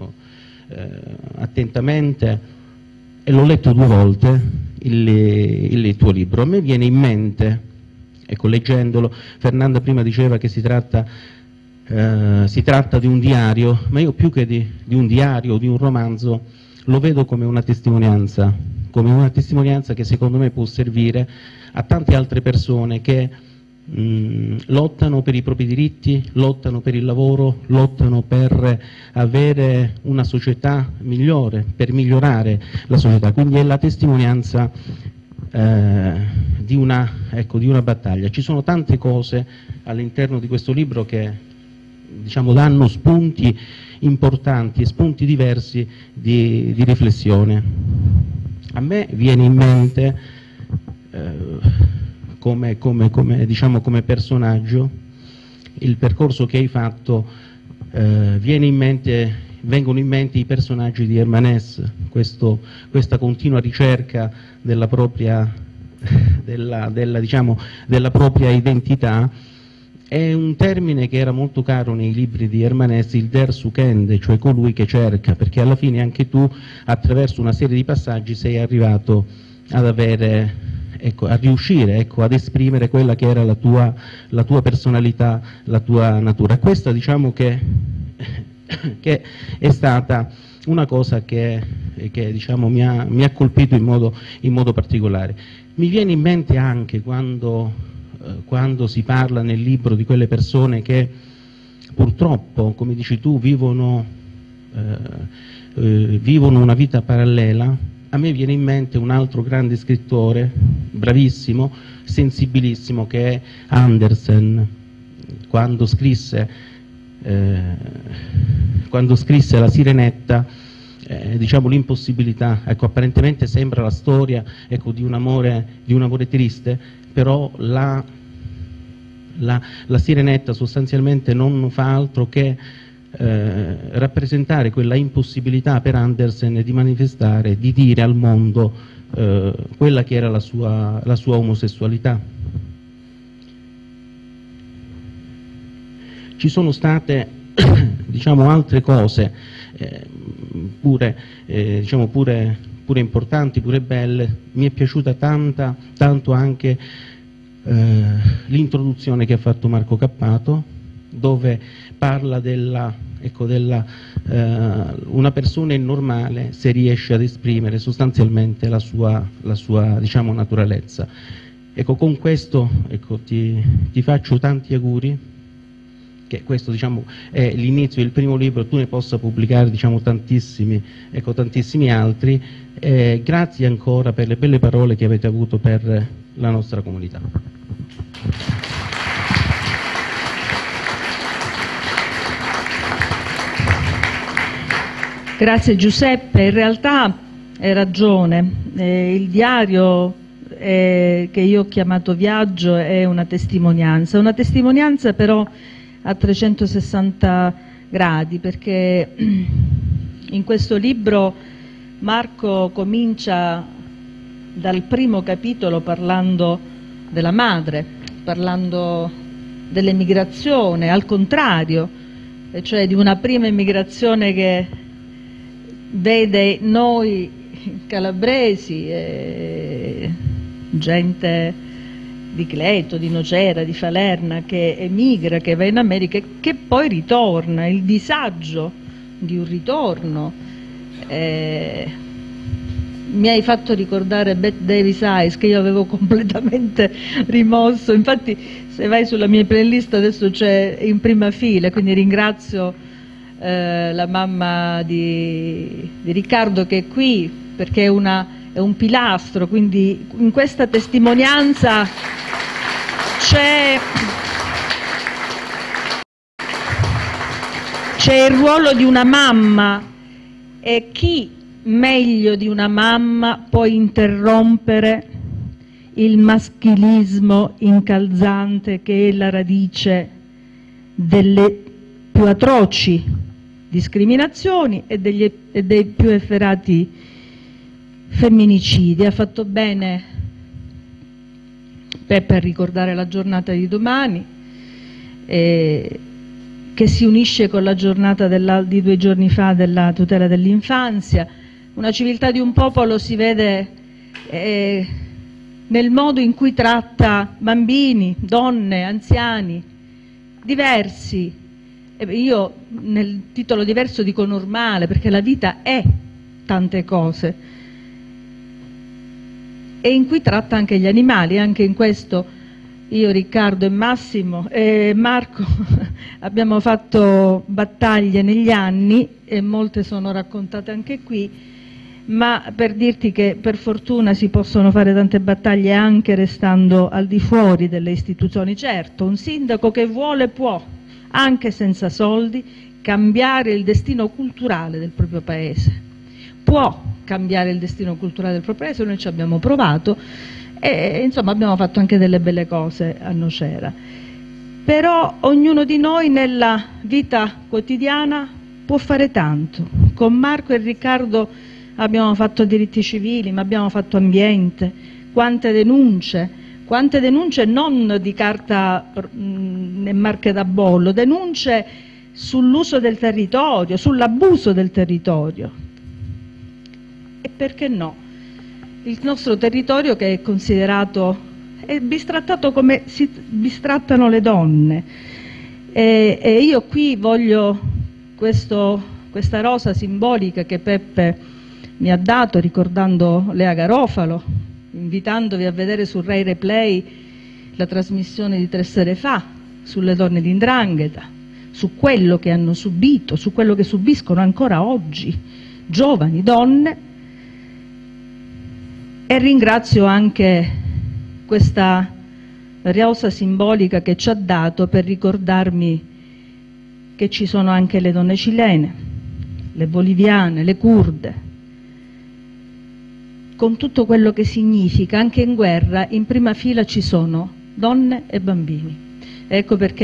attentamente, e l'ho letto 2 volte, il tuo libro. A me viene in mente, ecco, leggendolo, Fernanda prima diceva che si tratta di un diario, ma io più che di un diario o di un romanzo lo vedo come una testimonianza che secondo me può servire a tante altre persone che lottano per i propri diritti, lottano per il lavoro, lottano per avere una società migliore, per migliorare la società. Quindi è la testimonianza di una battaglia. Ci sono tante cose all'interno di questo libro che, diciamo, danno spunti importanti e spunti diversi di riflessione. A me viene in mente come personaggio il percorso che hai fatto, vengono in mente i personaggi di Hermanès, questa continua ricerca della propria identità. È un termine che era molto caro nei libri di Hermanès, il der suchende, cioè colui che cerca, perché alla fine anche tu, attraverso una serie di passaggi, sei arrivato ad avere, a riuscire ad esprimere quella che era la tua personalità, la tua natura. Questa, diciamo che è stata una cosa che diciamo, mi ha colpito in modo particolare. Mi viene in mente anche quando si parla nel libro di quelle persone che purtroppo, come dici tu, vivono una vita parallela. A me viene in mente un altro grande scrittore, bravissimo, sensibilissimo, che è Andersen. Quando scrisse La Sirenetta, diciamo l'impossibilità, apparentemente sembra la storia di un amore triste, però la Sirenetta sostanzialmente non fa altro che rappresentare quella impossibilità per Andersen di manifestare, di dire al mondo quella che era la sua omosessualità. Ci sono state diciamo altre cose diciamo pure importanti, pure belle. Mi è piaciuta tanto anche l'introduzione che ha fatto Marco Cappato, dove parla una persona è normale se riesce ad esprimere sostanzialmente la sua diciamo, naturalezza. Ecco, con questo ti faccio tanti auguri, che questo diciamo, è l'inizio del primo libro, tu ne possa pubblicare diciamo, tantissimi altri. Grazie ancora per le belle parole che avete avuto per la nostra comunità. Grazie Giuseppe, in realtà hai ragione, il diario che io ho chiamato Viaggio è una testimonianza però a 360 gradi, perché in questo libro Marco comincia dal primo capitolo parlando della madre, parlando dell'emigrazione, al contrario, cioè di una prima emigrazione che vede noi calabresi, gente di Cleto, di Nocera, di Falerna che emigra, che va in America e che poi ritorna, il disagio di un ritorno. Mi hai fatto ricordare Bette Davis Eyes, che io avevo completamente rimosso, infatti se vai sulla mia playlist adesso c'è in prima fila, quindi ringrazio la mamma di Riccardo che è qui, perché è un pilastro, quindi in questa testimonianza c'è il ruolo di una mamma, e chi meglio di una mamma può interrompere il maschilismo incalzante che è la radice delle più atroci discriminazioni e dei più efferati femminicidi. Ha fatto bene Peppe a ricordare la giornata di domani, che si unisce con la giornata di 2 giorni fa della tutela dell'infanzia. Una civiltà di un popolo si vede nel modo in cui tratta bambini, donne, anziani, diversi. Io nel titolo diverso dico normale, perché la vita è tante cose, e in cui tratta anche gli animali. Anche in questo io, Riccardo e Massimo e Marco abbiamo fatto battaglie negli anni, e molte sono raccontate anche qui, ma per dirti che per fortuna si possono fare tante battaglie anche restando al di fuori delle istituzioni. Certo, un sindaco che vuole può, anche senza soldi, cambiare il destino culturale del proprio paese. Può cambiare il destino culturale del proprio paese, noi ci abbiamo provato e insomma abbiamo fatto anche delle belle cose a Nocera. Però ognuno di noi nella vita quotidiana può fare tanto. Con Marco e Riccardo abbiamo fatto diritti civili, ma abbiamo fatto ambiente, quante denunce non di carta e marche da bollo, denunce sull'uso del territorio, sull'abuso del territorio. E perché no? Il nostro territorio, che è considerato, è bistrattato come si bistrattano le donne, e io qui voglio questa rosa simbolica che Peppe mi ha dato ricordando Lea Garofalo, invitandovi a vedere su Rai Replay la trasmissione di 3 sere fa sulle donne di 'Ndrangheta, su quello che hanno subito, su quello che subiscono ancora oggi giovani donne. E ringrazio anche questa rosa simbolica che ci ha dato per ricordarmi che ci sono anche le donne cilene, le boliviane, le curde, con tutto quello che significa. Anche in guerra in prima fila ci sono donne e bambini. Ecco perché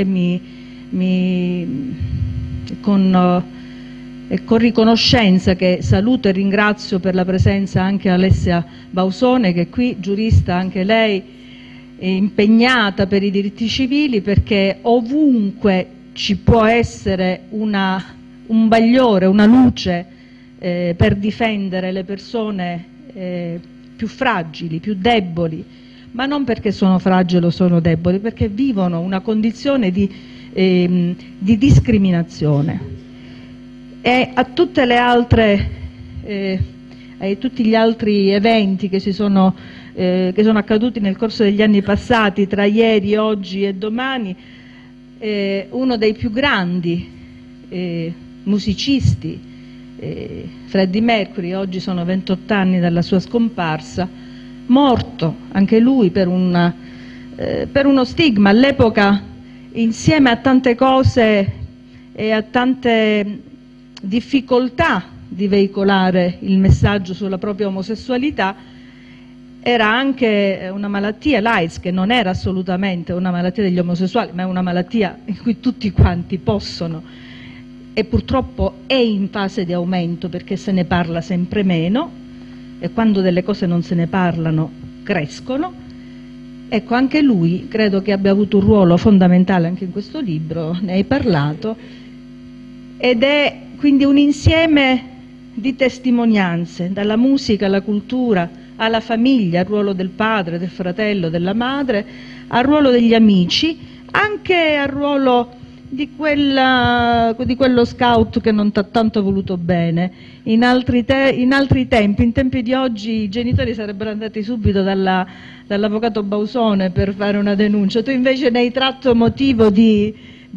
con riconoscenza che saluto e ringrazio per la presenza anche Alessia Bausone, che è qui, giurista anche lei, impegnata per i diritti civili, perché ovunque ci può essere una un bagliore, una luce per difendere le persone più fragili, più deboli, ma non perché sono fragili o sono deboli, perché vivono una condizione di discriminazione. E a tutte le altre, a tutti gli altri eventi che sono accaduti nel corso degli anni passati, tra ieri, oggi e domani, uno dei più grandi musicisti, Freddie Mercury, oggi sono 28 anni dalla sua scomparsa, morto anche lui per uno stigma. All'epoca, insieme a tante cose e a tante difficoltà di veicolare il messaggio sulla propria omosessualità, era anche una malattia, l'AIDS, che non era assolutamente una malattia degli omosessuali, ma è una malattia in cui tutti quanti possono, e purtroppo è in fase di aumento perché se ne parla sempre meno, e quando delle cose non se ne parlano crescono. Ecco, anche lui credo che abbia avuto un ruolo fondamentale anche in questo libro, ne hai parlato, ed è quindi un insieme di testimonianze, dalla musica alla cultura, alla famiglia, al ruolo del padre, del fratello, della madre, al ruolo degli amici, anche al ruolo di quello scout che non t'ha tanto voluto bene. In altri tempi, in tempi di oggi, i genitori sarebbero andati subito dall'avvocato Bausone per fare una denuncia, tu invece ne hai tratto motivo di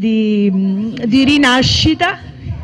rinascita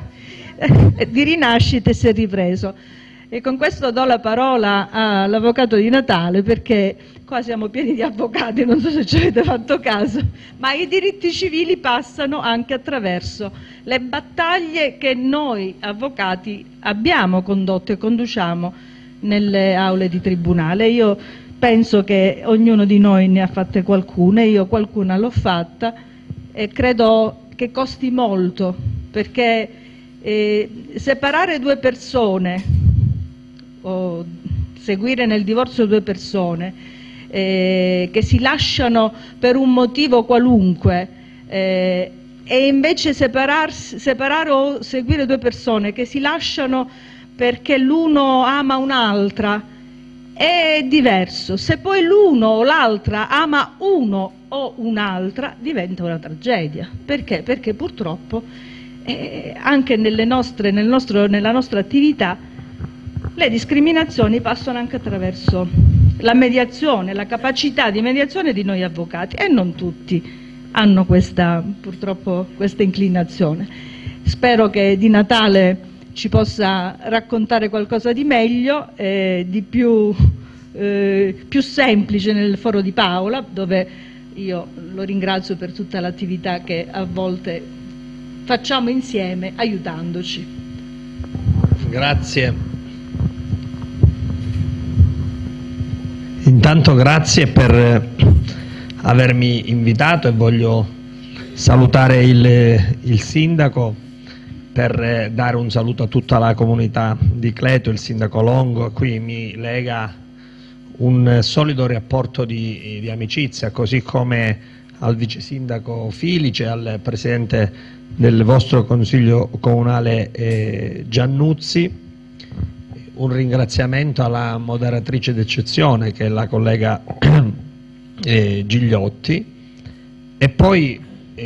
e si è ripreso. E con questo do la parola all'avvocato Di Natale, perché qua siamo pieni di avvocati, non so se ci avete fatto caso, ma i diritti civili passano anche attraverso le battaglie che noi avvocati abbiamo condotto e conduciamo nelle aule di tribunale. Io penso che ognuno di noi ne ha fatte qualcuna, io qualcuna l'ho fatta, e credo che costi molto, perché separare due persone o seguire nel divorzio due persone che si lasciano per un motivo qualunque, e invece separare o seguire due persone che si lasciano perché l'uno ama un'altra è diverso. Se poi l'uno o l'altra ama uno o un'altra, diventa una tragedia. Perché? Perché purtroppo anche nella nostra attività le discriminazioni passano anche attraverso la mediazione, la capacità di mediazione di noi avvocati, e non tutti hanno purtroppo questa inclinazione. Spero che Di Natale ci possa raccontare qualcosa di meglio, di più semplice nel Foro di Paola, dove io lo ringrazio per tutta l'attività che a volte facciamo insieme aiutandoci. Grazie. Intanto grazie per avermi invitato, e voglio salutare il sindaco per dare un saluto a tutta la comunità di Cleto, il sindaco Longo, a cui mi lega un solido rapporto di amicizia, così come al vice sindaco Filice, al presidente del vostro consiglio comunale Giannuzzi. Un ringraziamento alla moderatrice d'eccezione, che è la collega Gigliotti, e poi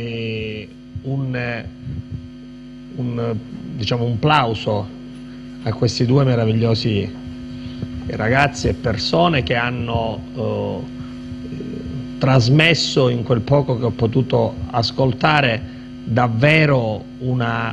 un plauso a questi due meravigliosi ragazzi e persone che hanno trasmesso, in quel poco che ho potuto ascoltare, davvero una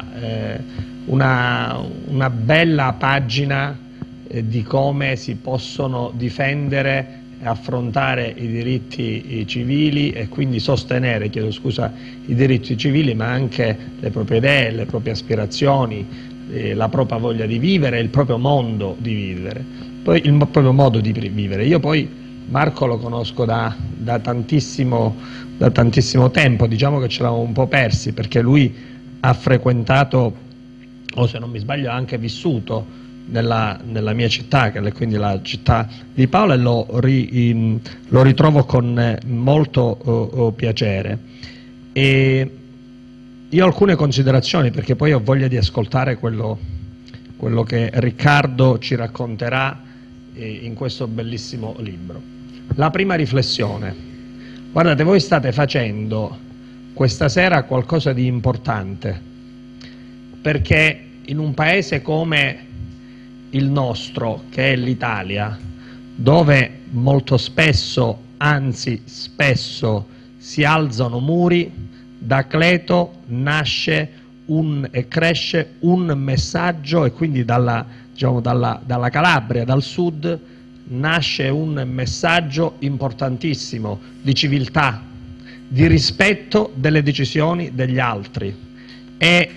bella pagina di come si possono difendere e affrontare i diritti civili, e quindi sostenere, chiedo scusa, i diritti civili, ma anche le proprie idee, le proprie aspirazioni, la propria voglia di vivere, il proprio mondo di vivere, poi il proprio modo di vivere. Io poi Marco lo conosco da tantissimo tempo, diciamo che ce l'avamo un po' persi, perché lui ha frequentato, o se non mi sbaglio ha anche vissuto nella mia città, che è quindi la città di Paola, e lo ritrovo con molto piacere. E Io ho alcune considerazioni, perché poi ho voglia di ascoltare quello che Riccardo ci racconterà in questo bellissimo libro. La prima riflessione: guardate, voi state facendo questa sera qualcosa di importante, perché in un paese come il nostro, che è l'Italia, dove molto spesso, anzi spesso, si alzano muri, da Cleto nasce e cresce un messaggio, e quindi dalla Calabria, dal sud, nasce un messaggio importantissimo di civiltà, di rispetto delle decisioni degli altri. E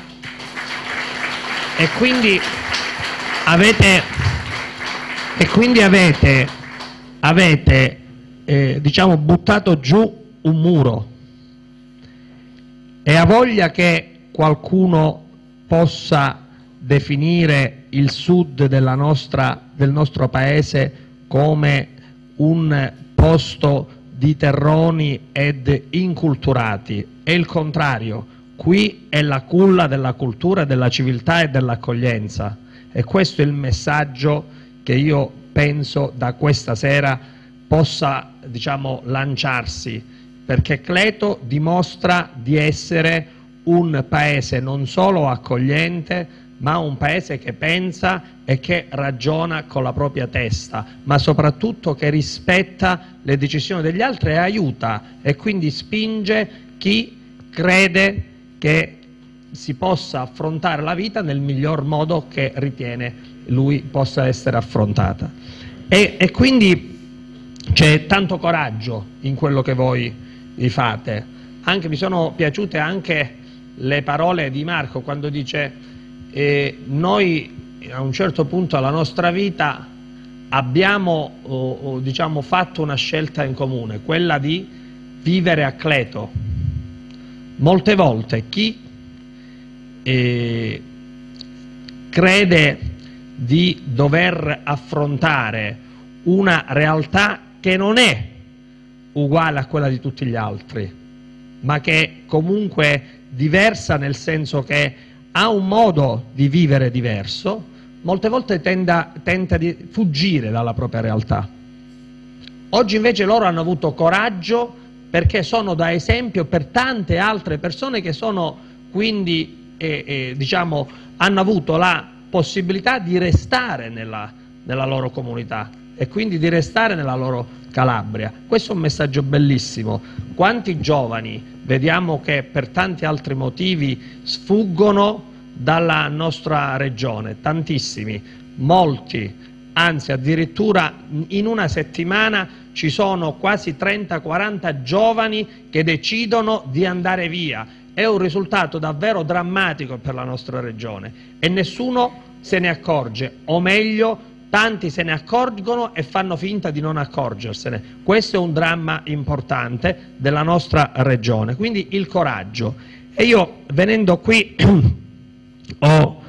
quindi avete diciamo, buttato giù un muro, e ha voglia che qualcuno possa definire il sud del nostro paese come un posto di terroni ed inculturati. È il contrario, qui è la culla della cultura, della civiltà e dell'accoglienza, e questo è il messaggio che io penso da questa sera possa, diciamo, lanciarsi, perché Cleto dimostra di essere un paese non solo accogliente, ma un paese che pensa e che ragiona con la propria testa, ma soprattutto che rispetta le decisioni degli altri e aiuta, e quindi spinge chi crede che si possa affrontare la vita nel miglior modo che ritiene lui possa essere affrontata. E quindi c'è tanto coraggio in quello che voi fate. Anche mi sono piaciute anche le parole di Marco quando dice noi a un certo punto della nostra vita abbiamo diciamo, fatto una scelta in comune, quella di vivere a Cleto. Molte volte chi crede di dover affrontare una realtà che non è uguale a quella di tutti gli altri, ma che è comunque diversa, nel senso che ha un modo di vivere diverso, molte volte tenta di fuggire dalla propria realtà. Oggi invece loro hanno avuto coraggio, perché sono da esempio per tante altre persone che sono quindi diciamo, hanno avuto la possibilità di restare nella loro comunità e quindi di restare nella loro Calabria. Questo è un messaggio bellissimo. Quanti giovani vediamo che per tanti altri motivi sfuggono dalla nostra regione? Tantissimi, molti, anzi addirittura in una settimana ci sono quasi 30-40 giovani che decidono di andare via. È un risultato davvero drammatico per la nostra regione e nessuno se ne accorge, o meglio tanti se ne accorgono e fanno finta di non accorgersene. Questo è un dramma importante della nostra regione, quindi il coraggio. E io, venendo qui, ho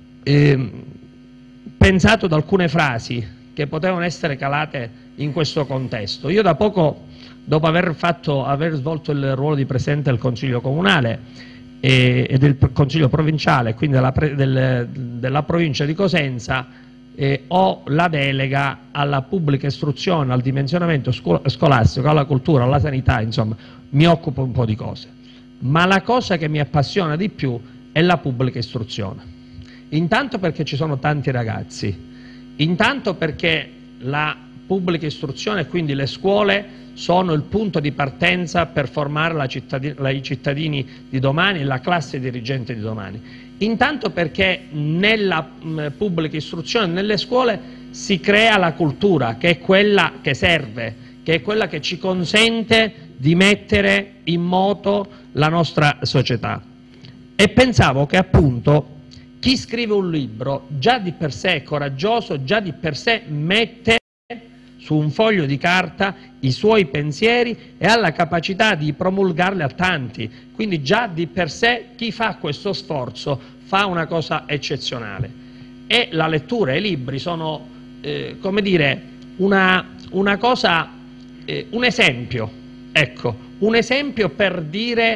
pensato ad alcune frasi che potevano essere calate in questo contesto. Io da poco, dopo aver svolto il ruolo di Presidente del Consiglio Comunale e del Consiglio Provinciale, quindi della provincia di Cosenza, ho la delega alla pubblica istruzione, al dimensionamento scolastico, alla cultura, alla sanità, insomma, mi occupo un po' di cose. Ma la cosa che mi appassiona di più è la pubblica istruzione. Intanto perché ci sono tanti ragazzi, intanto perché la pubblica istruzione e quindi le scuole sono il punto di partenza per formare i cittadini di domani e la classe dirigente di domani. Intanto perché nella pubblica istruzione, nelle scuole, si crea la cultura, che è quella che serve, che è quella che ci consente di mettere in moto la nostra società. E pensavo che appunto chi scrive un libro già di per sé è coraggioso, già di per sé mette su un foglio di carta i suoi pensieri e ha la capacità di promulgarli a tanti. Quindi già di per sé chi fa questo sforzo fa una cosa eccezionale. E la lettura e i libri sono, come dire, una cosa, un esempio, ecco, un esempio per dire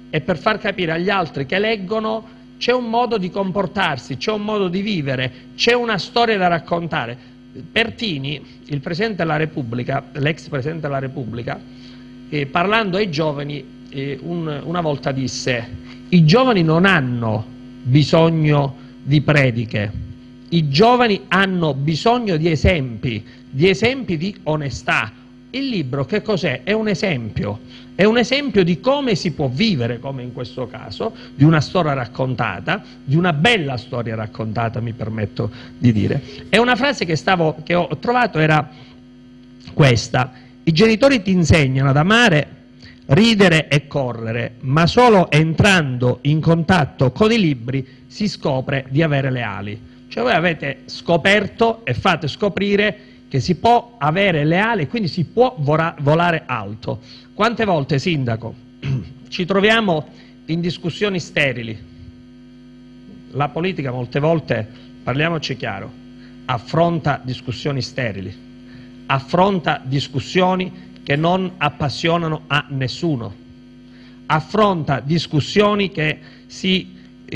e per far capire agli altri che leggono c'è un modo di comportarsi, c'è un modo di vivere, c'è una storia da raccontare. Pertini, il Presidente della Repubblica, l'ex Presidente della Repubblica, parlando ai giovani, una volta disse: i giovani non hanno bisogno di prediche, i giovani hanno bisogno di esempi di onestà. Il libro che cos'è? È un esempio di come si può vivere, come in questo caso, di una storia raccontata, di una bella storia raccontata, mi permetto di dire. E una frase che ho trovato era questa: i genitori ti insegnano ad amare, ridere e correre, ma solo entrando in contatto con i libri si scopre di avere le ali. Cioè voi avete scoperto e fate scoprire che si può avere le ali e quindi si può volare alto. Quante volte, Sindaco, ci troviamo in discussioni sterili? La politica molte volte, parliamoci chiaro, affronta discussioni sterili, affronta discussioni che non appassionano a nessuno, affronta discussioni che si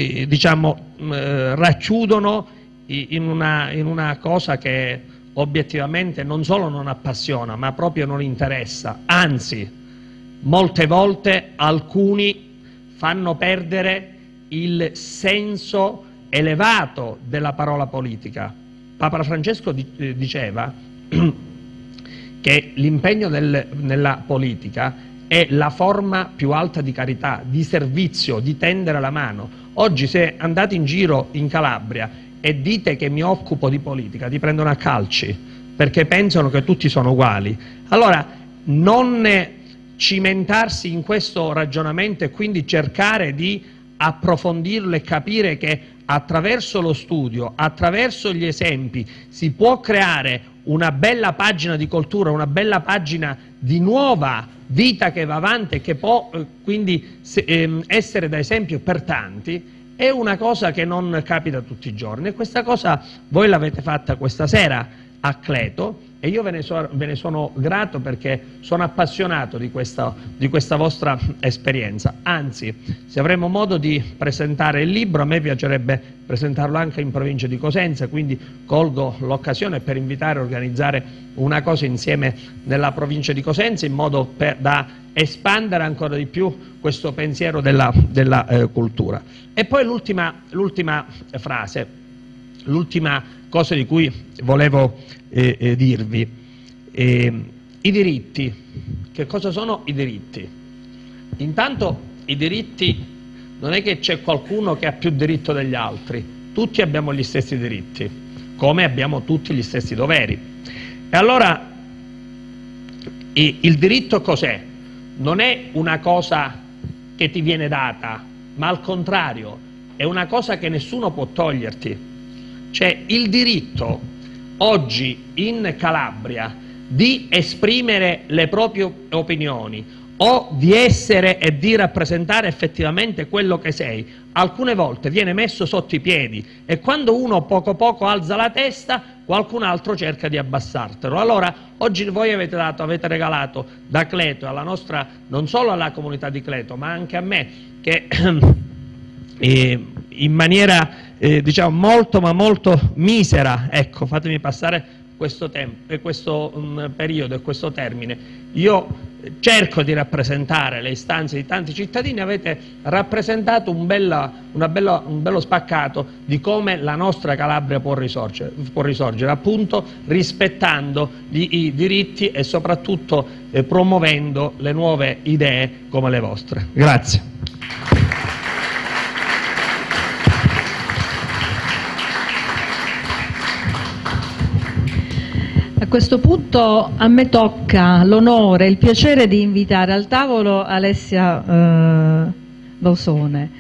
racchiudono in una cosa che obiettivamente non solo non appassiona, ma proprio non interessa. Anzi, molte volte alcuni fanno perdere il senso elevato della parola politica. Papa Francesco diceva che l'impegno nella politica è la forma più alta di carità, di servizio, di tendere la mano. Oggi se andate in giro in Calabria e dite che mi occupo di politica, ti prendono a calci, perché pensano che tutti sono uguali. Allora, non cimentarsi in questo ragionamento e quindi cercare di approfondirlo e capire che attraverso lo studio, attraverso gli esempi, si può creare una bella pagina di cultura, una bella pagina di nuova vita che va avanti e che può quindi essere da esempio per tanti. È una cosa che non capita tutti i giorni e questa cosa voi l'avete fatta questa sera a Cleto e io ve ne sono grato perché sono appassionato di questa vostra esperienza. Anzi, se avremo modo di presentare il libro, a me piacerebbe presentarlo anche in provincia di Cosenza, quindi colgo l'occasione per invitare a organizzare una cosa insieme nella provincia di Cosenza in modo da espandere ancora di più questo pensiero della cultura. E poi l'ultima frase, l'ultima cosa di cui volevo dirvi. I diritti. Che cosa sono i diritti? Intanto i diritti non è che c'è qualcuno che ha più diritto degli altri, tutti abbiamo gli stessi diritti, come abbiamo tutti gli stessi doveri. E allora il diritto cos'è? Non è una cosa che ti viene data, ma al contrario, è una cosa che nessuno può toglierti. Cioè il diritto oggi in Calabria di esprimere le proprie opinioni o di essere e di rappresentare effettivamente quello che sei, alcune volte viene messo sotto i piedi e quando uno poco poco alza la testa, qualcun altro cerca di abbassartelo. Allora, oggi voi avete regalato da Cleto alla nostra, non solo alla comunità di Cleto, ma anche a me, che in maniera diciamo molto ma molto misera, ecco, fatemi passare questo tempo, questo periodo e questo termine, io cerco di rappresentare le istanze di tanti cittadini, avete rappresentato un bello spaccato di come la nostra Calabria può risorgere, appunto rispettando i diritti e soprattutto promuovendo le nuove idee come le vostre. Grazie. A questo punto a me tocca l'onore e il piacere di invitare al tavolo Alessia Bausone.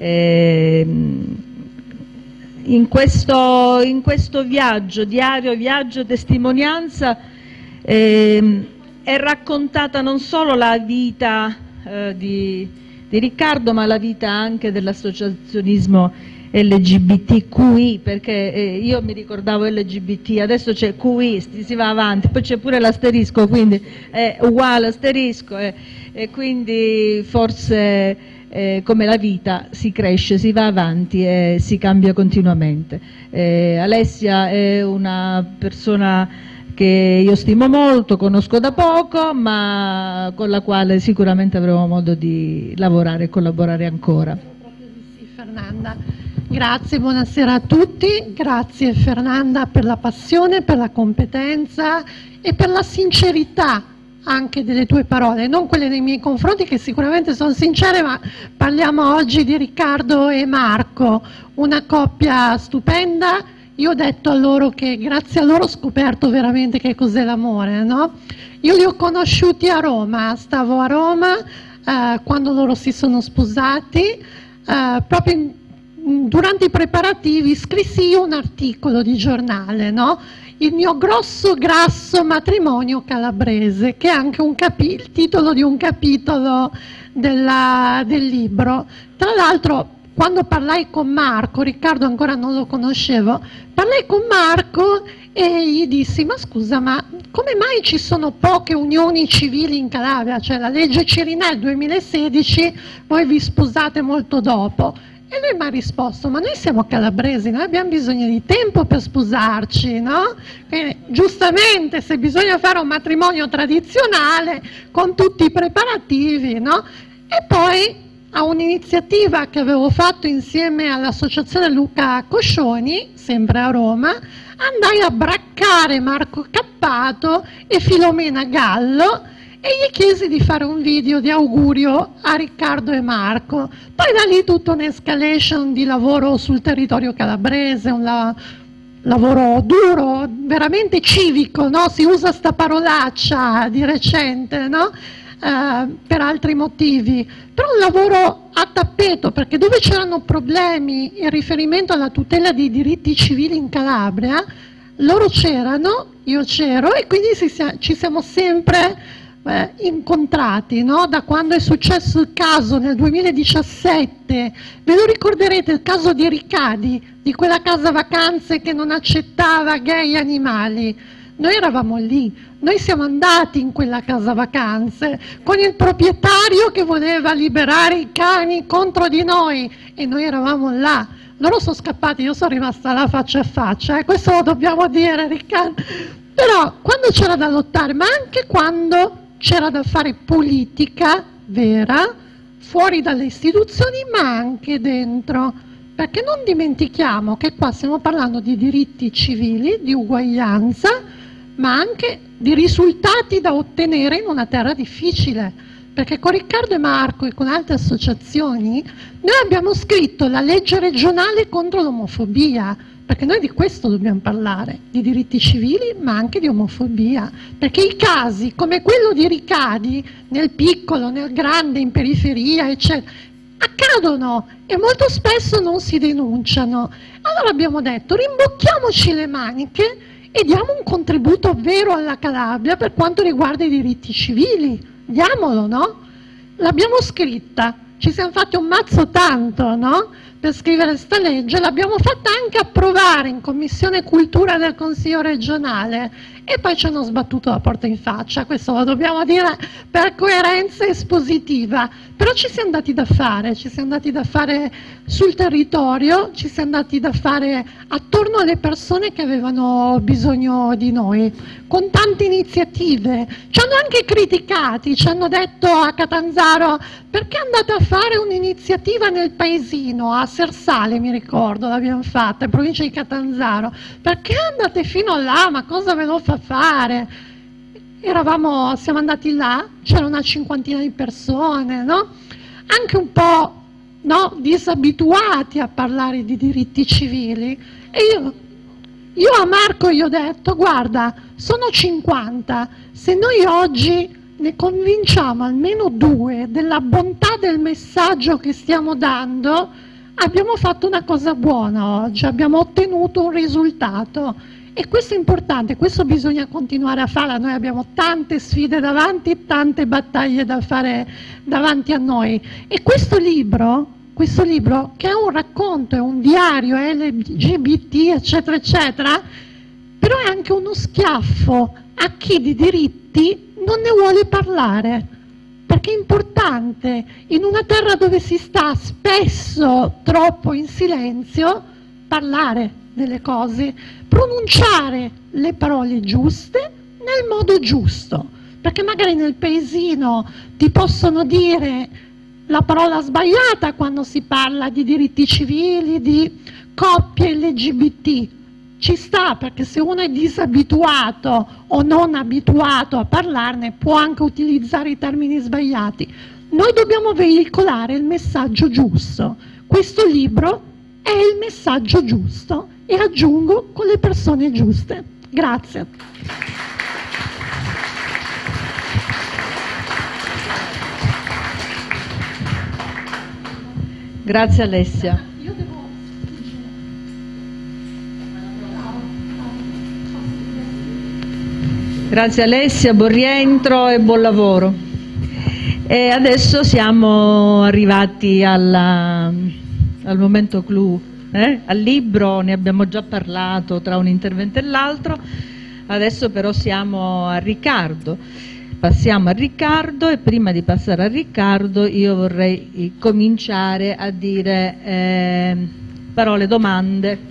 In questo viaggio, diario, viaggio, testimonianza, è raccontata non solo la vita di Riccardo, ma la vita anche dell'associazionismo LGBTQI, perché io mi ricordavo LGBT, adesso c'è QI, si va avanti, poi c'è pure l'asterisco, quindi è uguale asterisco e quindi forse come la vita si cresce, si va avanti e si cambia continuamente. Alessia è una persona che io stimo molto, conosco da poco, ma con la quale sicuramente avremo modo di lavorare e collaborare ancora. Proprio di sì, Fernanda. Grazie, buonasera a tutti. Grazie Fernanda per la passione, per la competenza e per la sincerità anche delle tue parole, non quelle nei miei confronti che sicuramente sono sincere, ma parliamo oggi di Riccardo e Marco, una coppia stupenda. Io ho detto a loro che grazie a loro ho scoperto veramente che cos'è l'amore, no? Io li ho conosciuti a Roma, stavo a Roma quando loro si sono sposati, proprio durante i preparativi scrissi io un articolo di giornale, no? Il mio grosso grasso matrimonio calabrese, che è anche il titolo di un capitolo del libro. Tra l'altro, quando parlai con Marco, Riccardo ancora non lo conoscevo, parlai con Marco e gli dissi: ma scusa, ma come mai ci sono poche unioni civili in Calabria? Cioè la legge Cirinè 2016, voi vi sposate molto dopo. E lui mi ha risposto: ma noi siamo calabresi, noi abbiamo bisogno di tempo per sposarci, no? Quindi, giustamente, se bisogna fare un matrimonio tradizionale con tutti i preparativi, no? E poi a un'iniziativa che avevo fatto insieme all'associazione Luca Coscioni, sempre a Roma, andai a braccare Marco Cappato e Filomena Gallo e gli chiesi di fare un video di augurio a Riccardo e Marco. Poi da lì tutta un'escalation di lavoro sul territorio calabrese, un lavoro duro, veramente civico, no? Si usa sta parolaccia di recente, no? Per altri motivi, però un lavoro a tappeto, perché dove c'erano problemi in riferimento alla tutela dei diritti civili in Calabria, loro c'erano, io c'ero, e quindi ci siamo sempre incontrati, no? Da quando è successo il caso nel 2017, ve lo ricorderete, il caso di Ricadi, di quella casa vacanze che non accettava gay animali. Noi eravamo lì, noi siamo andati in quella casa vacanze con il proprietario che voleva liberare i cani contro di noi e noi eravamo là. Loro sono scappati, io sono rimasta là faccia a faccia, questo lo dobbiamo dire, Riccardo. Però quando c'era da lottare, ma anche quando c'era da fare politica vera, fuori dalle istituzioni ma anche dentro, perché non dimentichiamo che qua stiamo parlando di diritti civili, di uguaglianza, ma anche di risultati da ottenere in una terra difficile, perché con Riccardo e Marco e con altre associazioni noi abbiamo scritto la legge regionale contro l'omofobia, perché noi di questo dobbiamo parlare, di diritti civili ma anche di omofobia, perché i casi come quello di Ricadi, nel piccolo, nel grande, in periferia, eccetera, accadono e molto spesso non si denunciano. Allora abbiamo detto: rimbocchiamoci le maniche e diamo un contributo vero alla Calabria per quanto riguarda i diritti civili, diamolo, no? L'abbiamo scritta, ci siamo fatti un mazzo tanto, no? Per scrivere questa legge, l'abbiamo fatta anche approvare in Commissione Cultura del Consiglio regionale e poi ci hanno sbattuto la porta in faccia, questo lo dobbiamo dire per coerenza espositiva, però ci siamo dati da fare, sul territorio, ci siamo dati da fare attorno alle persone che avevano bisogno di noi, con tante iniziative. Ci hanno anche criticati, ci hanno detto a Catanzaro: perché andate a fare un'iniziativa nel paesino, a Sersale mi ricordo l'abbiamo fatta, in provincia di Catanzaro, perché andate fino là, ma cosa ve lo fa fare? Siamo andati là, c'era una cinquantina di persone, no? Anche un po', no, disabituati a parlare di diritti civili, e io a Marco gli ho detto: guarda, sono 50, se noi oggi ne convinciamo almeno 2 della bontà del messaggio che stiamo dando, abbiamo fatto una cosa buona oggi, abbiamo ottenuto un risultato. E questo è importante, questo bisogna continuare a fare. Noi abbiamo tante sfide davanti, tante battaglie da fare davanti a noi. E questo libro che è un racconto, è un diario LGBT, eccetera, eccetera, però è anche uno schiaffo a chi di diritti non ne vuole parlare. perché è importante, in una terra dove si sta spesso troppo in silenzio, parlare delle cose, pronunciare le parole giuste nel modo giusto, perché magari nel paesino ti possono dire la parola sbagliata quando si parla di diritti civili, di coppie LGBT. Ci sta, perché se uno è disabituato o non abituato a parlarne può anche utilizzare i termini sbagliati. Noi dobbiamo veicolare il messaggio giusto. Questo libro è il messaggio giusto e aggiungo con le persone giuste. Grazie. Grazie Alessia. Grazie Alessia, buon rientro e buon lavoro. E adesso siamo arrivati al momento clou, al libro ne abbiamo già parlato tra un intervento e l'altro, adesso però siamo a Riccardo. Passiamo a Riccardo e prima di passare a Riccardo io vorrei cominciare a dire parole domande.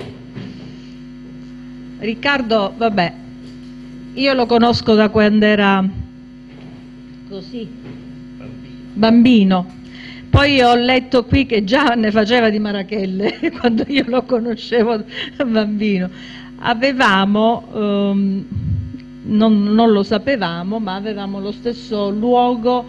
Riccardo, vabbè, io lo conosco da quando era così, bambino. Poi ho letto qui che già ne faceva di marachelle quando io lo conoscevo da bambino. Avevamo, non lo sapevamo, ma avevamo lo stesso luogo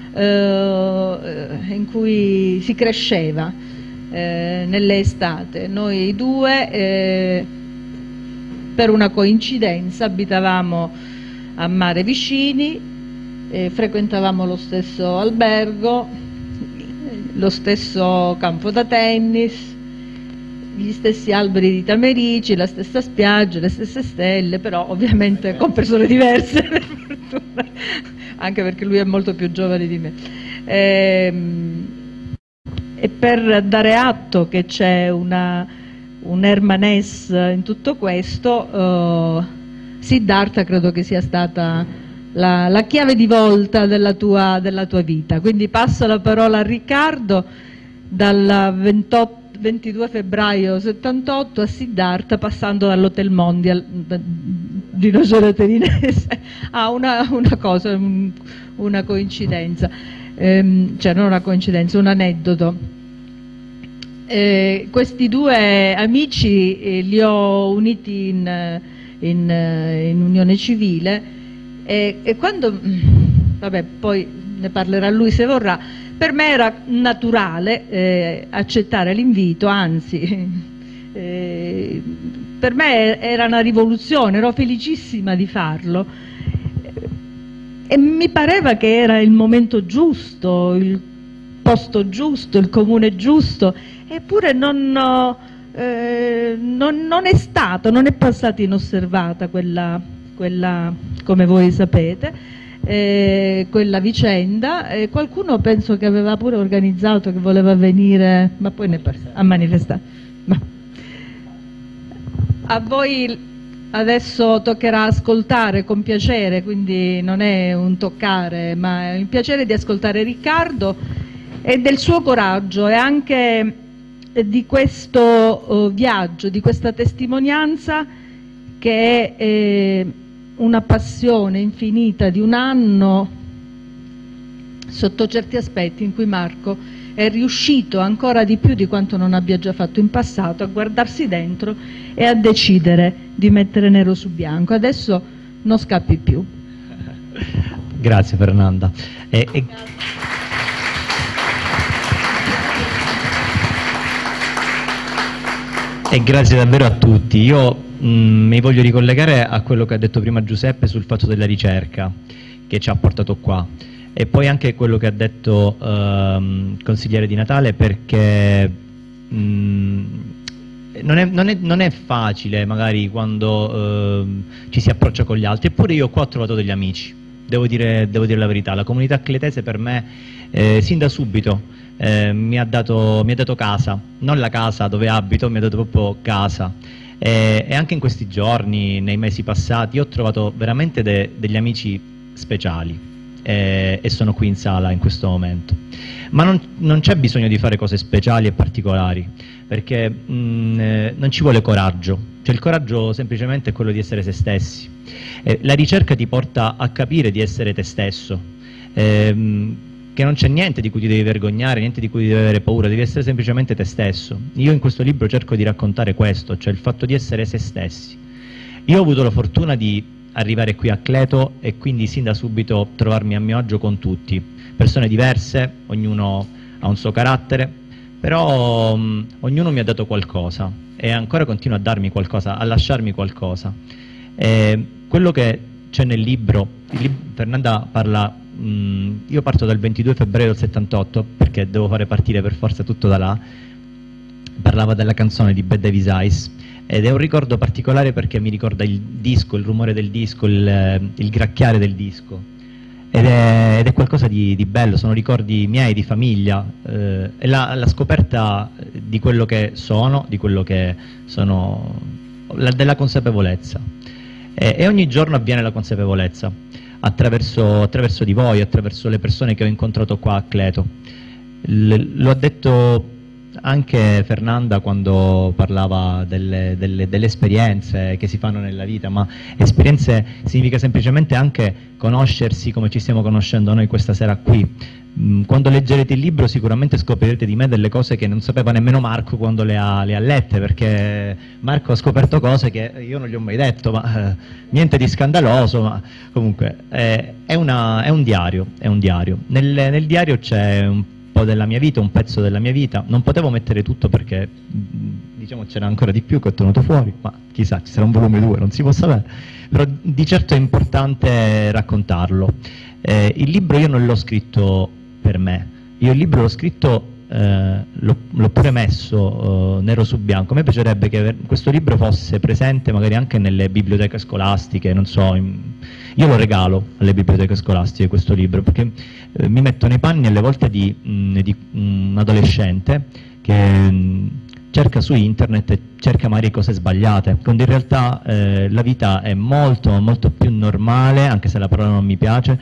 in cui si cresceva nelle estate. Noi due, per una coincidenza, abitavamo a Mare Vicini, frequentavamo lo stesso albergo, lo stesso campo da tennis, gli stessi alberi di tamerici, la stessa spiaggia, le stesse stelle, però ovviamente con persone diverse, per fortuna, anche perché lui è molto più giovane di me. E per dare atto che c'è un Hermanès in tutto questo, Siddhartha credo che sia stata la chiave di volta della tua vita. Quindi passo la parola a Riccardo. Dal 22 febbraio 78 a Siddhartha, passando dall'Hotel Mondial di Nocera Terinese a una coincidenza, cioè non una coincidenza, un aneddoto. Questi due amici li ho uniti in unione civile e quando, vabbè, poi ne parlerà lui se vorrà, per me era naturale accettare l'invito, anzi per me era una rivoluzione, ero felicissima di farlo e mi pareva che era il momento giusto, il posto giusto, il comune giusto. Eppure non è stato, non è passata inosservata quella, come voi sapete, quella vicenda. Qualcuno penso che aveva pure organizzato, che voleva venire, ma poi a manifestare. Ma a voi adesso toccherà ascoltare con piacere, quindi non è un toccare, ma è un piacere di ascoltare Riccardo e del suo coraggio e anche di questo viaggio, di questa testimonianza che è una passione infinita di un anno sotto certi aspetti in cui Marco è riuscito ancora di più di quanto non abbia già fatto in passato a guardarsi dentro e a decidere di mettere nero su bianco. Adesso non scappi più. Grazie Fernanda. E grazie davvero a tutti. Io mi voglio ricollegare a quello che ha detto prima Giuseppe sul fatto della ricerca che ci ha portato qua e poi anche quello che ha detto consigliere Di Natale, perché non è facile magari quando ci si approccia con gli altri, eppure io qua ho trovato degli amici, devo dire la verità. La comunità cletese per me sin da subito mi ha dato casa, non la casa dove abito, mi ha dato proprio casa e anche in questi giorni, nei mesi passati, ho trovato veramente degli amici speciali e sono qui in sala in questo momento. Ma non c'è bisogno di fare cose speciali e particolari, perché non ci vuole coraggio, cioè il coraggio semplicemente è quello di essere se stessi. La ricerca ti porta a capire di essere te stesso, che non c'è niente di cui ti devi vergognare, niente di cui devi avere paura, devi essere semplicemente te stesso. Io in questo libro cerco di raccontare questo, cioè il fatto di essere se stessi. Io ho avuto la fortuna di arrivare qui a Cleto e quindi sin da subito trovarmi a mio agio con tutti, persone diverse, ognuno ha un suo carattere, però ognuno mi ha dato qualcosa e ancora continua a darmi qualcosa, a lasciarmi qualcosa. Quello che c'è nel libro, Fernanda parla, io parto dal 22 febbraio del 78 perché devo fare partire per forza tutto da là, parlava della canzone di Bad Davis Eyes ed è un ricordo particolare perché mi ricorda il disco, il rumore del disco, il gracchiare del disco ed è qualcosa di bello, sono ricordi miei, di famiglia, è la scoperta di quello che sono, della consapevolezza e ogni giorno avviene la consapevolezza attraverso di voi, attraverso le persone che ho incontrato qua a Cleto. Lo ha detto anche Fernanda quando parlava delle esperienze che si fanno nella vita, ma esperienze significa semplicemente anche conoscersi come ci stiamo conoscendo noi questa sera qui. Quando leggerete il libro sicuramente scoprirete di me delle cose che non sapeva nemmeno Marco quando le ha lette, perché Marco ha scoperto cose che io non gli ho mai detto, ma niente di scandaloso, ma comunque è un diario. Nel diario c'è un po' della mia vita, un pezzo della mia vita. Non potevo mettere tutto perché diciamo c'era ancora di più che ho tenuto fuori, ma chissà, ci sarà un volume 2, non si può sapere, però di certo è importante raccontarlo. Il libro io non l'ho scritto per me, io il libro l'ho scritto, l'ho pure messo nero su bianco. A me piacerebbe che questo libro fosse presente magari anche nelle biblioteche scolastiche, non so, io lo regalo alle biblioteche scolastiche questo libro, perché mi metto nei panni alle volte di un adolescente che cerca su internet e cerca magari cose sbagliate, quando in realtà la vita è molto, molto più normale, anche se la parola non mi piace.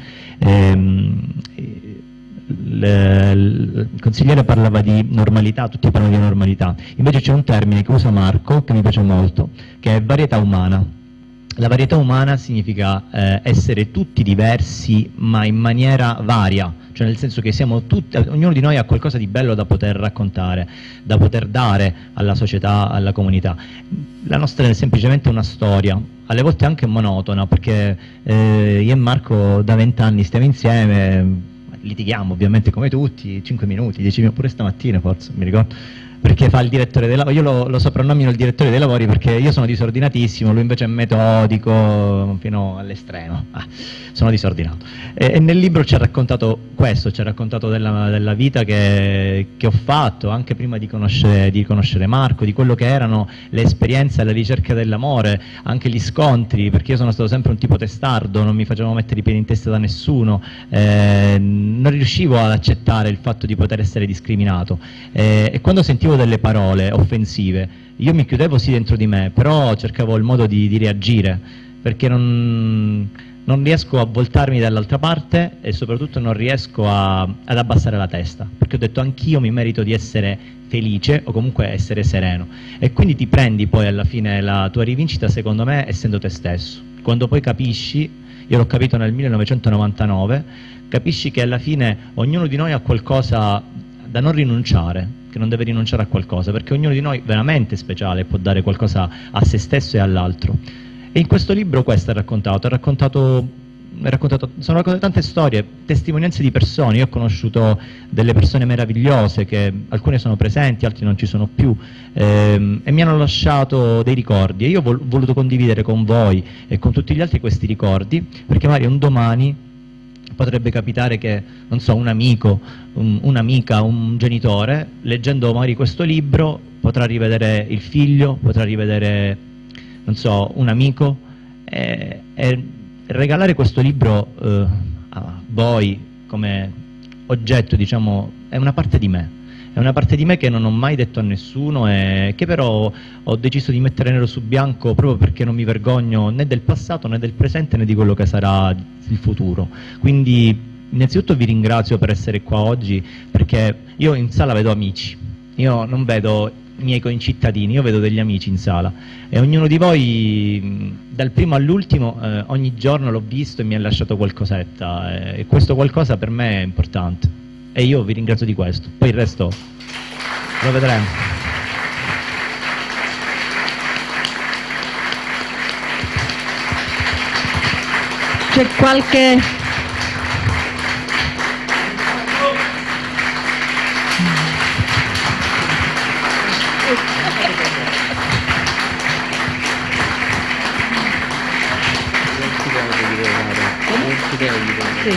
Il consigliere parlava di normalità, tutti parlano di normalità, invece c'è un termine che usa Marco che mi piace molto, che è varietà umana. La varietà umana significa essere tutti diversi ma in maniera varia, cioè nel senso che siamo tutti, ognuno di noi ha qualcosa di bello da poter raccontare, da poter dare alla società, alla comunità. La nostra è semplicemente una storia, alle volte anche monotona, perché io e Marco da 20 anni stiamo insieme, litighiamo ovviamente come tutti, 5 minuti, 10 minuti, pure stamattina forse, mi ricordo, perché fa il direttore dei lavori, io lo soprannomino il direttore dei lavori perché io sono disordinatissimo, lui invece è metodico fino all'estremo, sono disordinato. E nel libro ci ha raccontato questo, ci ha raccontato della vita che ho fatto, anche prima di conoscere Marco, di quello che erano le esperienze alla ricerca dell'amore, anche gli scontri, perché io sono stato sempre un tipo testardo, non mi facevo mettere i piedi in testa da nessuno, non riuscivo ad accettare il fatto di poter essere discriminato, e quando sentivo delle parole offensive io mi chiudevo sì dentro di me, però cercavo il modo di reagire, perché non riesco a voltarmi dall'altra parte e soprattutto non riesco ad abbassare la testa, perché ho detto anch'io mi merito di essere felice o comunque essere sereno, e quindi ti prendi poi alla fine la tua rivincita, secondo me, essendo te stesso. Quando poi capisci, io l'ho capito nel 1999, capisci che alla fine ognuno di noi ha qualcosa da non rinunciare, che non deve rinunciare a qualcosa, perché ognuno di noi veramente speciale, può dare qualcosa a se stesso e all'altro. E in questo libro questo è raccontato, sono raccontate tante storie, testimonianze di persone. Io ho conosciuto delle persone meravigliose, che alcune sono presenti, altre non ci sono più, e mi hanno lasciato dei ricordi, e io ho voluto condividere con voi e con tutti gli altri questi ricordi, perché magari un domani potrebbe capitare che, non so, un amico, un'amica, un genitore, leggendo magari questo libro, potrà rivedere il figlio, potrà rivedere, non so, un amico, e regalare questo libro a voi come oggetto, diciamo, è una parte di me. È una parte di me che non ho mai detto a nessuno e che però ho deciso di mettere nero su bianco proprio perché non mi vergogno né del passato né del presente né di quello che sarà il futuro. Quindi innanzitutto vi ringrazio per essere qua oggi, perché io in sala vedo amici, io non vedo i miei concittadini, io vedo degli amici in sala, e ognuno di voi, dal primo all'ultimo, ogni giorno l'ho visto e mi ha lasciato qualcosetta, e questo qualcosa per me è importante, e io vi ringrazio di questo. Poi il resto lo vedremo. C'è qualche... Sì.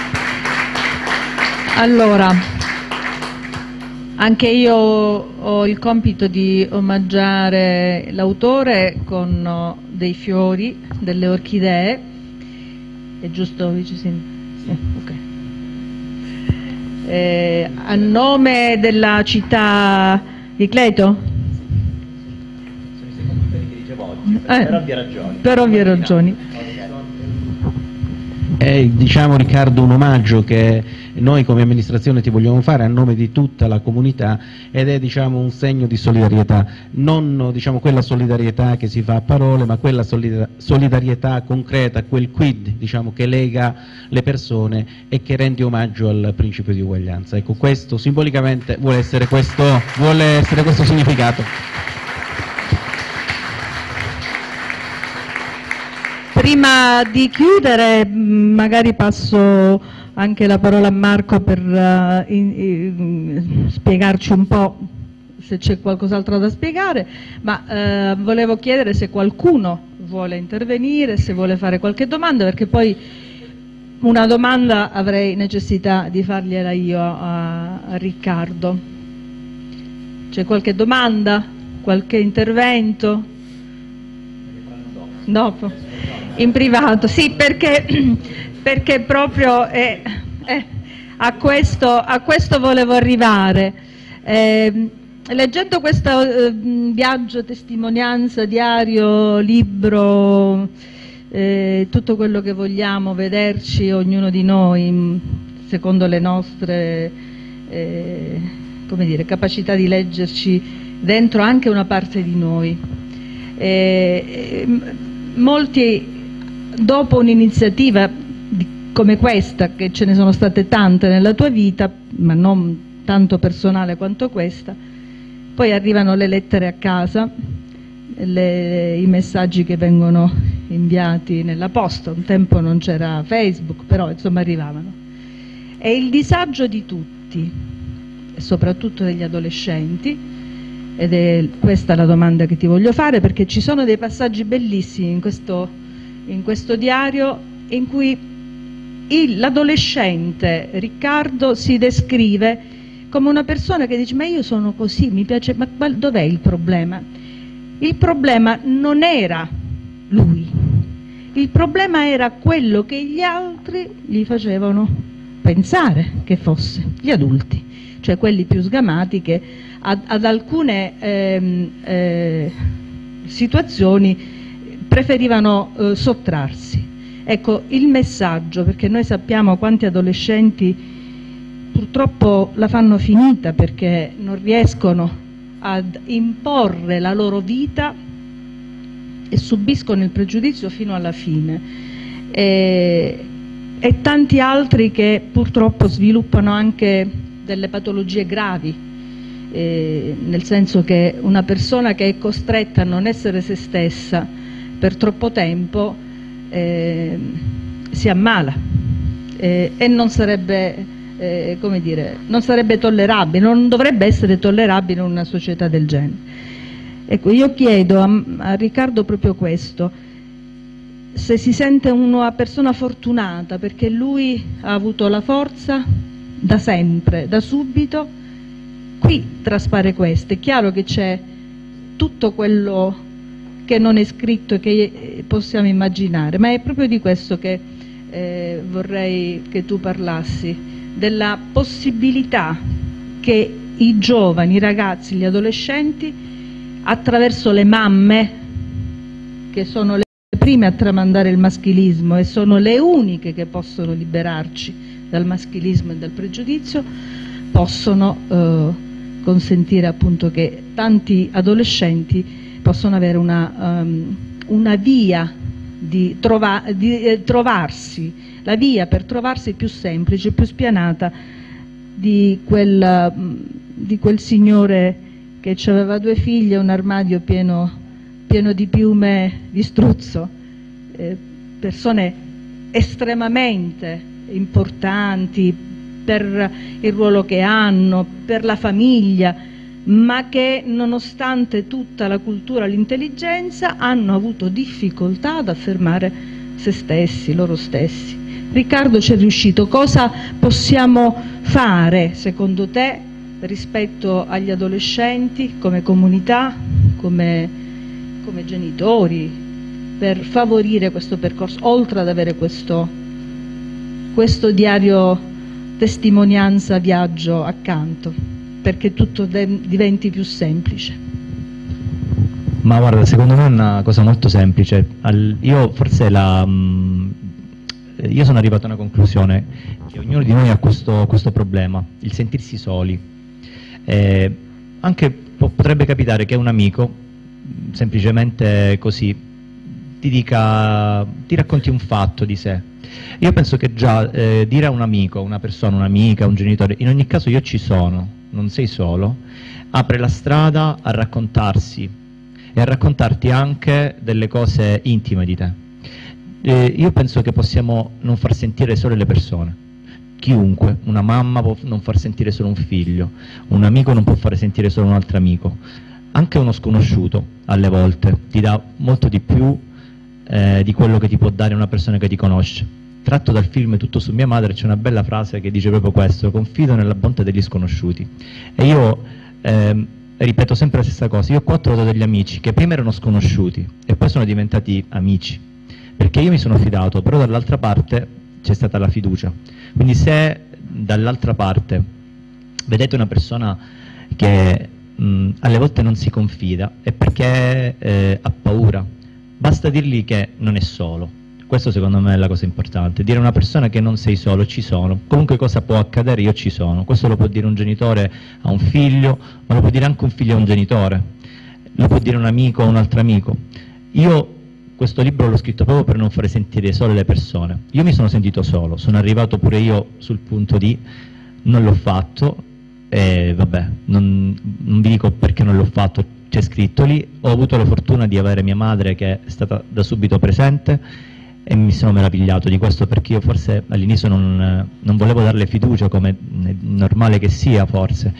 Allora, anche io ho il compito di omaggiare l'autore con dei fiori, delle orchidee. È giusto, Vice Sindaco? Ok. A nome della città di Cleto? Per ovvie ragioni. Per ovvie ragioni. È, diciamo, Riccardo, un omaggio che noi come amministrazione ti vogliamo fare a nome di tutta la comunità, ed è, diciamo, un segno di solidarietà, non, diciamo, quella solidarietà che si fa a parole, ma quella solidarietà concreta, quel quid, diciamo, che lega le persone e che rende omaggio al principio di uguaglianza. Ecco, questo simbolicamente vuole essere questo significato. Prima di chiudere, magari passo anche la parola a Marco per spiegarci un po' se c'è qualcos'altro da spiegare, ma volevo chiedere se qualcuno vuole intervenire, se vuole fare qualche domanda, perché poi una domanda avrei necessità di fargliela io a Riccardo. C'è qualche domanda? Qualche intervento? Dopo? In privato, sì, perché proprio a questo volevo arrivare. Leggendo questo viaggio, testimonianza, diario, libro, tutto quello che vogliamo vederci ognuno di noi secondo le nostre come dire, capacità di leggerci dentro anche una parte di noi. Molti, dopo un'iniziativa come questa, che ce ne sono state tante nella tua vita, ma non tanto personale quanto questa, poi arrivano le lettere a casa, i messaggi che vengono inviati nella posta. Un tempo non c'era Facebook, però insomma arrivavano. E il disagio di tutti, e soprattutto degli adolescenti, ed è questa la domanda che ti voglio fare, perché ci sono dei passaggi bellissimi in questo diario in cui l'adolescente Riccardo si descrive come una persona che dice: ma io sono così, mi piace, ma dov'è il problema? Il problema non era lui, il problema era quello che gli altri gli facevano pensare che fosse, gli adulti, cioè quelli più sgamati che ad alcune situazioni preferivano sottrarsi. Ecco, il messaggio, perché noi sappiamo quanti adolescenti purtroppo la fanno finita perché non riescono ad imporre la loro vita e subiscono il pregiudizio fino alla fine, e tanti altri che purtroppo sviluppano anche delle patologie gravi, nel senso che una persona che è costretta a non essere se stessa per troppo tempo si ammala, e non sarebbe come dire, non sarebbe tollerabile, non dovrebbe essere tollerabile in una società del genere. Ecco, io chiedo a Riccardo proprio questo: se si sente una persona fortunata perché lui ha avuto la forza da sempre, da subito. Qui traspare questo, è chiaro che c'è tutto quello che non è scritto e che possiamo immaginare, ma è proprio di questo che vorrei che tu parlassi, della possibilità che i giovani, i ragazzi, gli adolescenti, attraverso le mamme, che sono le prime a tramandare il maschilismo e sono le uniche che possono liberarci dal maschilismo e dal pregiudizio, possono consentire appunto che tanti adolescenti possano avere una via di trovarsi, la via per trovarsi più semplice, più spianata di quel signore che aveva 2 figlie e un armadio pieno di piume di struzzo, persone estremamente importanti per il ruolo che hanno, per la famiglia, ma che nonostante tutta la cultura e l'intelligenza hanno avuto difficoltà ad affermare se stessi, loro stessi. Riccardo ci è riuscito. Cosa possiamo fare secondo te rispetto agli adolescenti come comunità, come genitori, per favorire questo percorso, oltre ad avere questo diario testimonianza viaggio accanto, perché tutto diventi più semplice? Ma guarda, secondo me è una cosa molto semplice. Io sono arrivato a una conclusione, che ognuno di noi ha questo problema, il sentirsi soli. Anche potrebbe capitare che un amico, semplicemente così, ti racconti un fatto di sé. Io penso che già dire a un amico, una persona, un'amica, un genitore, in ogni caso io ci sono, non sei solo, apre la strada a raccontarsi e a raccontarti anche delle cose intime di te. Io penso che possiamo non far sentire solo le persone. Chiunque, una mamma può non far sentire solo un figlio, un amico non può fare sentire solo un altro amico. Anche uno sconosciuto, alle volte, ti dà molto di più di quello che ti può dare una persona che ti conosce. Tratto dal film Tutto su mia madre c'è una bella frase che dice proprio questo: confido nella bontà degli sconosciuti. E io ripeto sempre la stessa cosa. Io qua ho trovato degli amici che prima erano sconosciuti e poi sono diventati amici, perché io mi sono fidato, però dall'altra parte c'è stata la fiducia. Quindi se dall'altra parte vedete una persona che alle volte non si confida, è perché ha paura. Basta dirgli che non è solo. Questo secondo me è la cosa importante, dire a una persona che non sei solo, ci sono, qualunque cosa può accadere io ci sono. Questo lo può dire un genitore a un figlio, ma lo può dire anche un figlio a un genitore, lo può dire un amico a un altro amico. Io questo libro l'ho scritto proprio per non fare sentire sole le persone. Io mi sono sentito solo, sono arrivato pure io sul punto di non l'ho fatto, e vabbè, non vi dico perché non l'ho fatto, c'è scritto lì. Ho avuto la fortuna di avere mia madre che è stata da subito presente e mi sono meravigliato di questo, perché io forse all'inizio non volevo darle fiducia, come è normale che sia forse,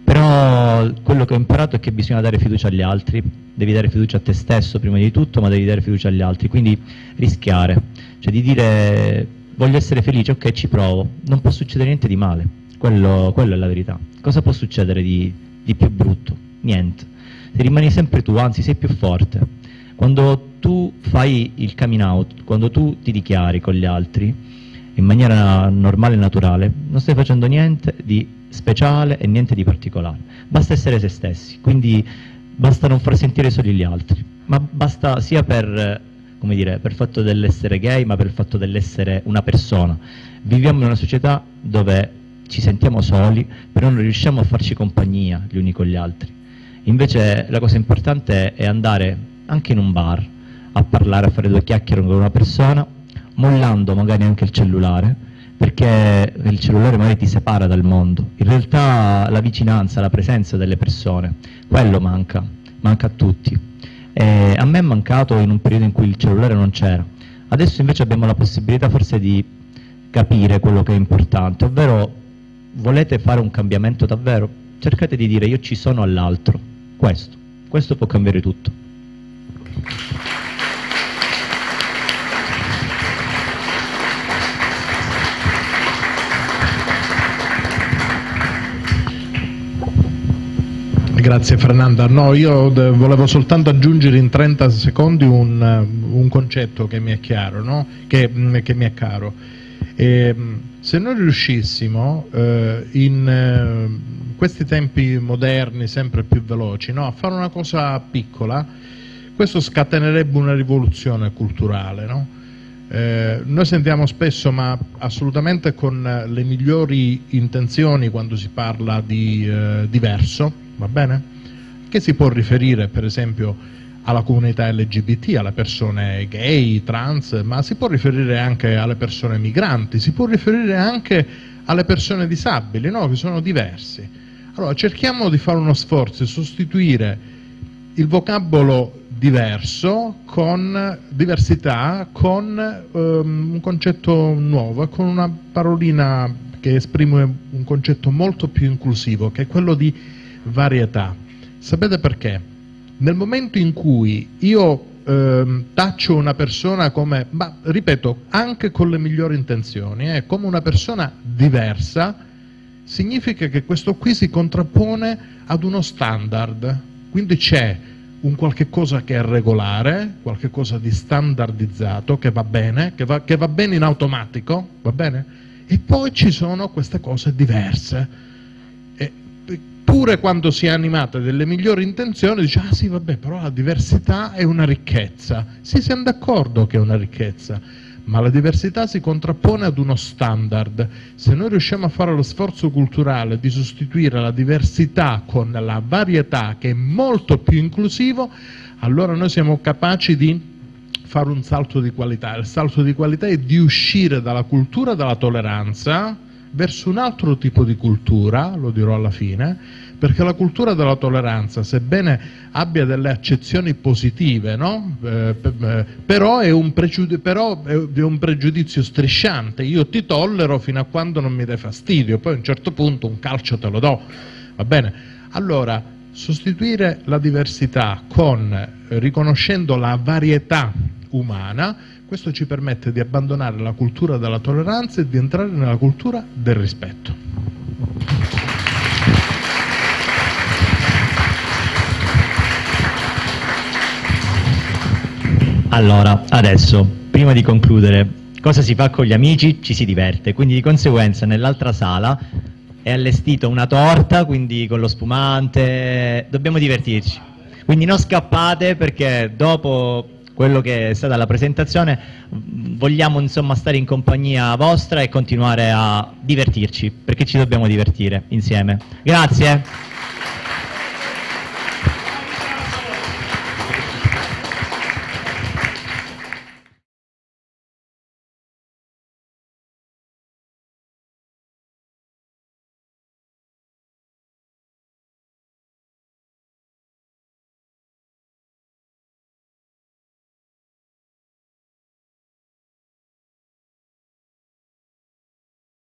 però quello che ho imparato è che bisogna dare fiducia agli altri, devi dare fiducia a te stesso prima di tutto, ma devi dare fiducia agli altri, quindi rischiare, cioè di dire voglio essere felice, ok, ci provo, non può succedere niente di male, quello è la verità. Cosa può succedere di più brutto? Niente, se rimani sempre tu, anzi sei più forte. Quando tu fai il coming out, quando tu ti dichiari con gli altri in maniera normale e naturale, non stai facendo niente di speciale e niente di particolare, basta essere se stessi, quindi basta non far sentire solo gli altri, ma basta sia per, come dire, per il fatto dell'essere gay, ma per il fatto dell'essere una persona. Viviamo in una società dove ci sentiamo soli, però non riusciamo a farci compagnia gli uni con gli altri. Invece la cosa importante è andare anche in un bar a parlare, a fare 2 chiacchiere con una persona, mollando magari anche il cellulare, perché il cellulare magari ti separa dal mondo. In realtà la vicinanza, la presenza delle persone, quello manca a tutti. E a me è mancato in un periodo in cui il cellulare non c'era. Adesso invece abbiamo la possibilità forse di capire quello che è importante, ovvero volete fare un cambiamento davvero? Cercate di dire io ci sono all'altro, questo può cambiare tutto. Grazie Fernanda. No, io volevo soltanto aggiungere in 30 secondi un concetto che mi è chiaro, no? che mi è caro. Se noi riuscissimo in questi tempi moderni sempre più veloci, no? a fare una cosa piccola, questo scatenerebbe una rivoluzione culturale, no? Noi sentiamo spesso, ma assolutamente con le migliori intenzioni, quando si parla di diverso, va bene? Che si può riferire per esempio alla comunità LGBT, alle persone gay, trans, ma si può riferire anche alle persone migranti, si può riferire anche alle persone disabili, no? Che sono diversi. Allora cerchiamo di fare uno sforzo e sostituire il vocabolo diverso con diversità, con un concetto nuovo, con una parolina che esprime un concetto molto più inclusivo, che è quello di varietà. Sapete perché? Nel momento in cui io taccio una persona come, ma ripeto, anche con le migliori intenzioni, come una persona diversa, significa che questo qui si contrappone ad uno standard, quindi c'è un qualche cosa che è regolare, qualche cosa di standardizzato, che va bene, che va bene in automatico, va bene? E poi ci sono queste cose diverse. E pure quando si è animata delle migliori intenzioni, dice, ah sì, vabbè, però la diversità è una ricchezza. Sì, siamo d'accordo che è una ricchezza, ma la diversità si contrappone ad uno standard. Se noi riusciamo a fare lo sforzo culturale di sostituire la diversità con la varietà, che è molto più inclusivo, allora noi siamo capaci di fare un salto di qualità. Il salto di qualità è di uscire dalla cultura della tolleranza verso un altro tipo di cultura, lo dirò alla fine, perché la cultura della tolleranza, sebbene abbia delle accezioni positive, no? Però è un pregiudizio strisciante. Io ti tollero fino a quando non mi dai fastidio, poi a un certo punto un calcio te lo do, va bene? Allora, sostituire la diversità riconoscendo la varietà umana, questo ci permette di abbandonare la cultura della tolleranza e di entrare nella cultura del rispetto. Allora, adesso, prima di concludere, cosa si fa con gli amici? Ci si diverte, quindi di conseguenza nell'altra sala è allestita una torta, quindi con lo spumante, dobbiamo divertirci. Quindi non scappate, perché dopo quello che è stata la presentazione vogliamo insomma stare in compagnia vostra e continuare a divertirci, perché ci dobbiamo divertire insieme. Grazie.